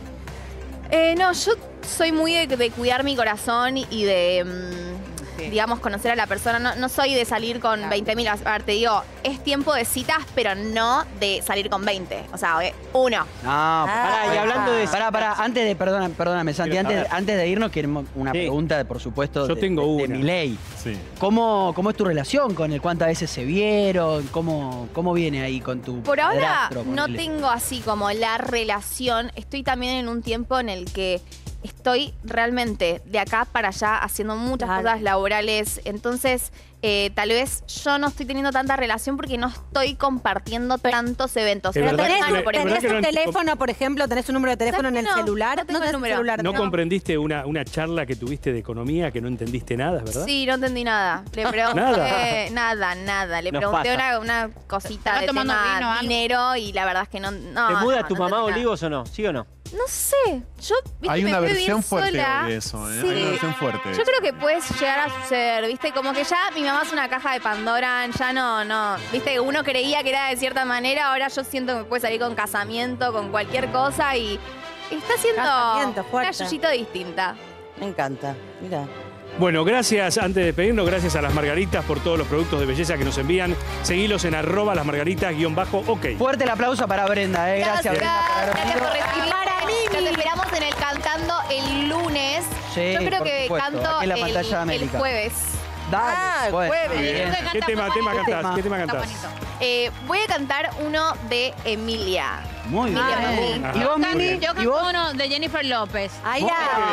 No, yo soy muy de cuidar mi corazón y de, digamos, conocer a la persona. No soy de salir con 20.000. A ver, te digo, es tiempo de citas, pero no de salir con 20. O sea, uno. No, Pará, y hablando de... Pará, antes de, perdóname, Santi, antes de irnos, queremos una pregunta, por supuesto, Yo tengo de una. Milei. Sí. ¿Cómo es tu relación con él? ¿Cuántas veces se vieron? ¿Cómo viene ahí con tu Por ahora padrastro, no ponele? tengo así como la relación. Estoy también en un tiempo en el que estoy realmente de acá para allá haciendo muchas cosas laborales. Entonces, tal vez yo no estoy teniendo tanta relación porque no estoy compartiendo tantos eventos. Es verdad ¿Tenés un teléfono, por ejemplo? ¿Tenés un número de teléfono en el celular? No tengo el tenés número. celular. ¿No comprendiste una charla que tuviste de economía que no entendiste nada, verdad? Sí, no entendí nada. Le pregunté nada. Le Nos pregunté pasa. una cosita ¿Estás de tomando tema vino, algo? dinero y la verdad es que no. ¿Te muda tu mamá Olivos o no? ¿Sí o no? No sé. Yo Hay me una fui a versión vivir fuerte sola. de eso, ¿eh? Sí. Hay una versión fuerte. Yo creo que puede llegar a suceder, ¿viste? Como que ya mi mamá es una caja de Pandora, ya no. ¿Viste? Uno creía que era de cierta manera, ahora yo siento que puede salir con casamiento, con cualquier cosa y está siendo Casamiento, fuerte. una yuyito distinta. Me encanta, mira. Bueno, gracias, antes de despedirnos, gracias a las Margaritas por todos los productos de belleza que nos envían. Seguilos en @lasmargaritas_ok. Fuerte el aplauso para Brenda, Gracias, Brenda, por haber Gracias venido. por recibirnos. Nos esperamos en el Cantando el lunes. Sí, Yo creo por que supuesto, canto aquí en la pantalla de el América. jueves. Dale, jueves. bien. ¿Qué tema cantás? ¿Qué tema cantás? Voy a cantar uno de Emilia. Muy bien. Emilia Mami. ¿Y vos, Mimi? Yo canto uno de Jennifer López. ¡Ay,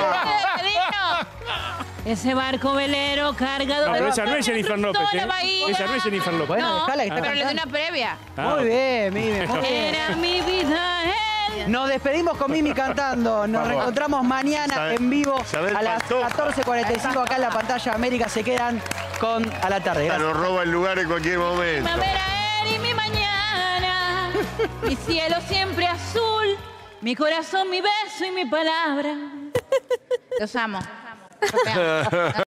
Ese barco velero cargado No, pero esa no es Jennifer López, toda ¿eh? la bahía. Esa no es Jennifer López. Bueno, No, dejala que está pero le di cantando. una previa. Muy bien, Mimi, muy bien. Era mi vida él. Nos despedimos con Mimi cantando. Nos Vamos. reencontramos mañana Sabe- en vivo sabe el a las Pantoja. 14:45 acá en la pantalla de América. Se quedan con A la Tarde. Gracias. Nos roba el lugar en cualquier momento. Primavera él y mi mañana. Mi cielo siempre azul. Mi corazón, mi beso y mi palabra. Los amo. Los amo.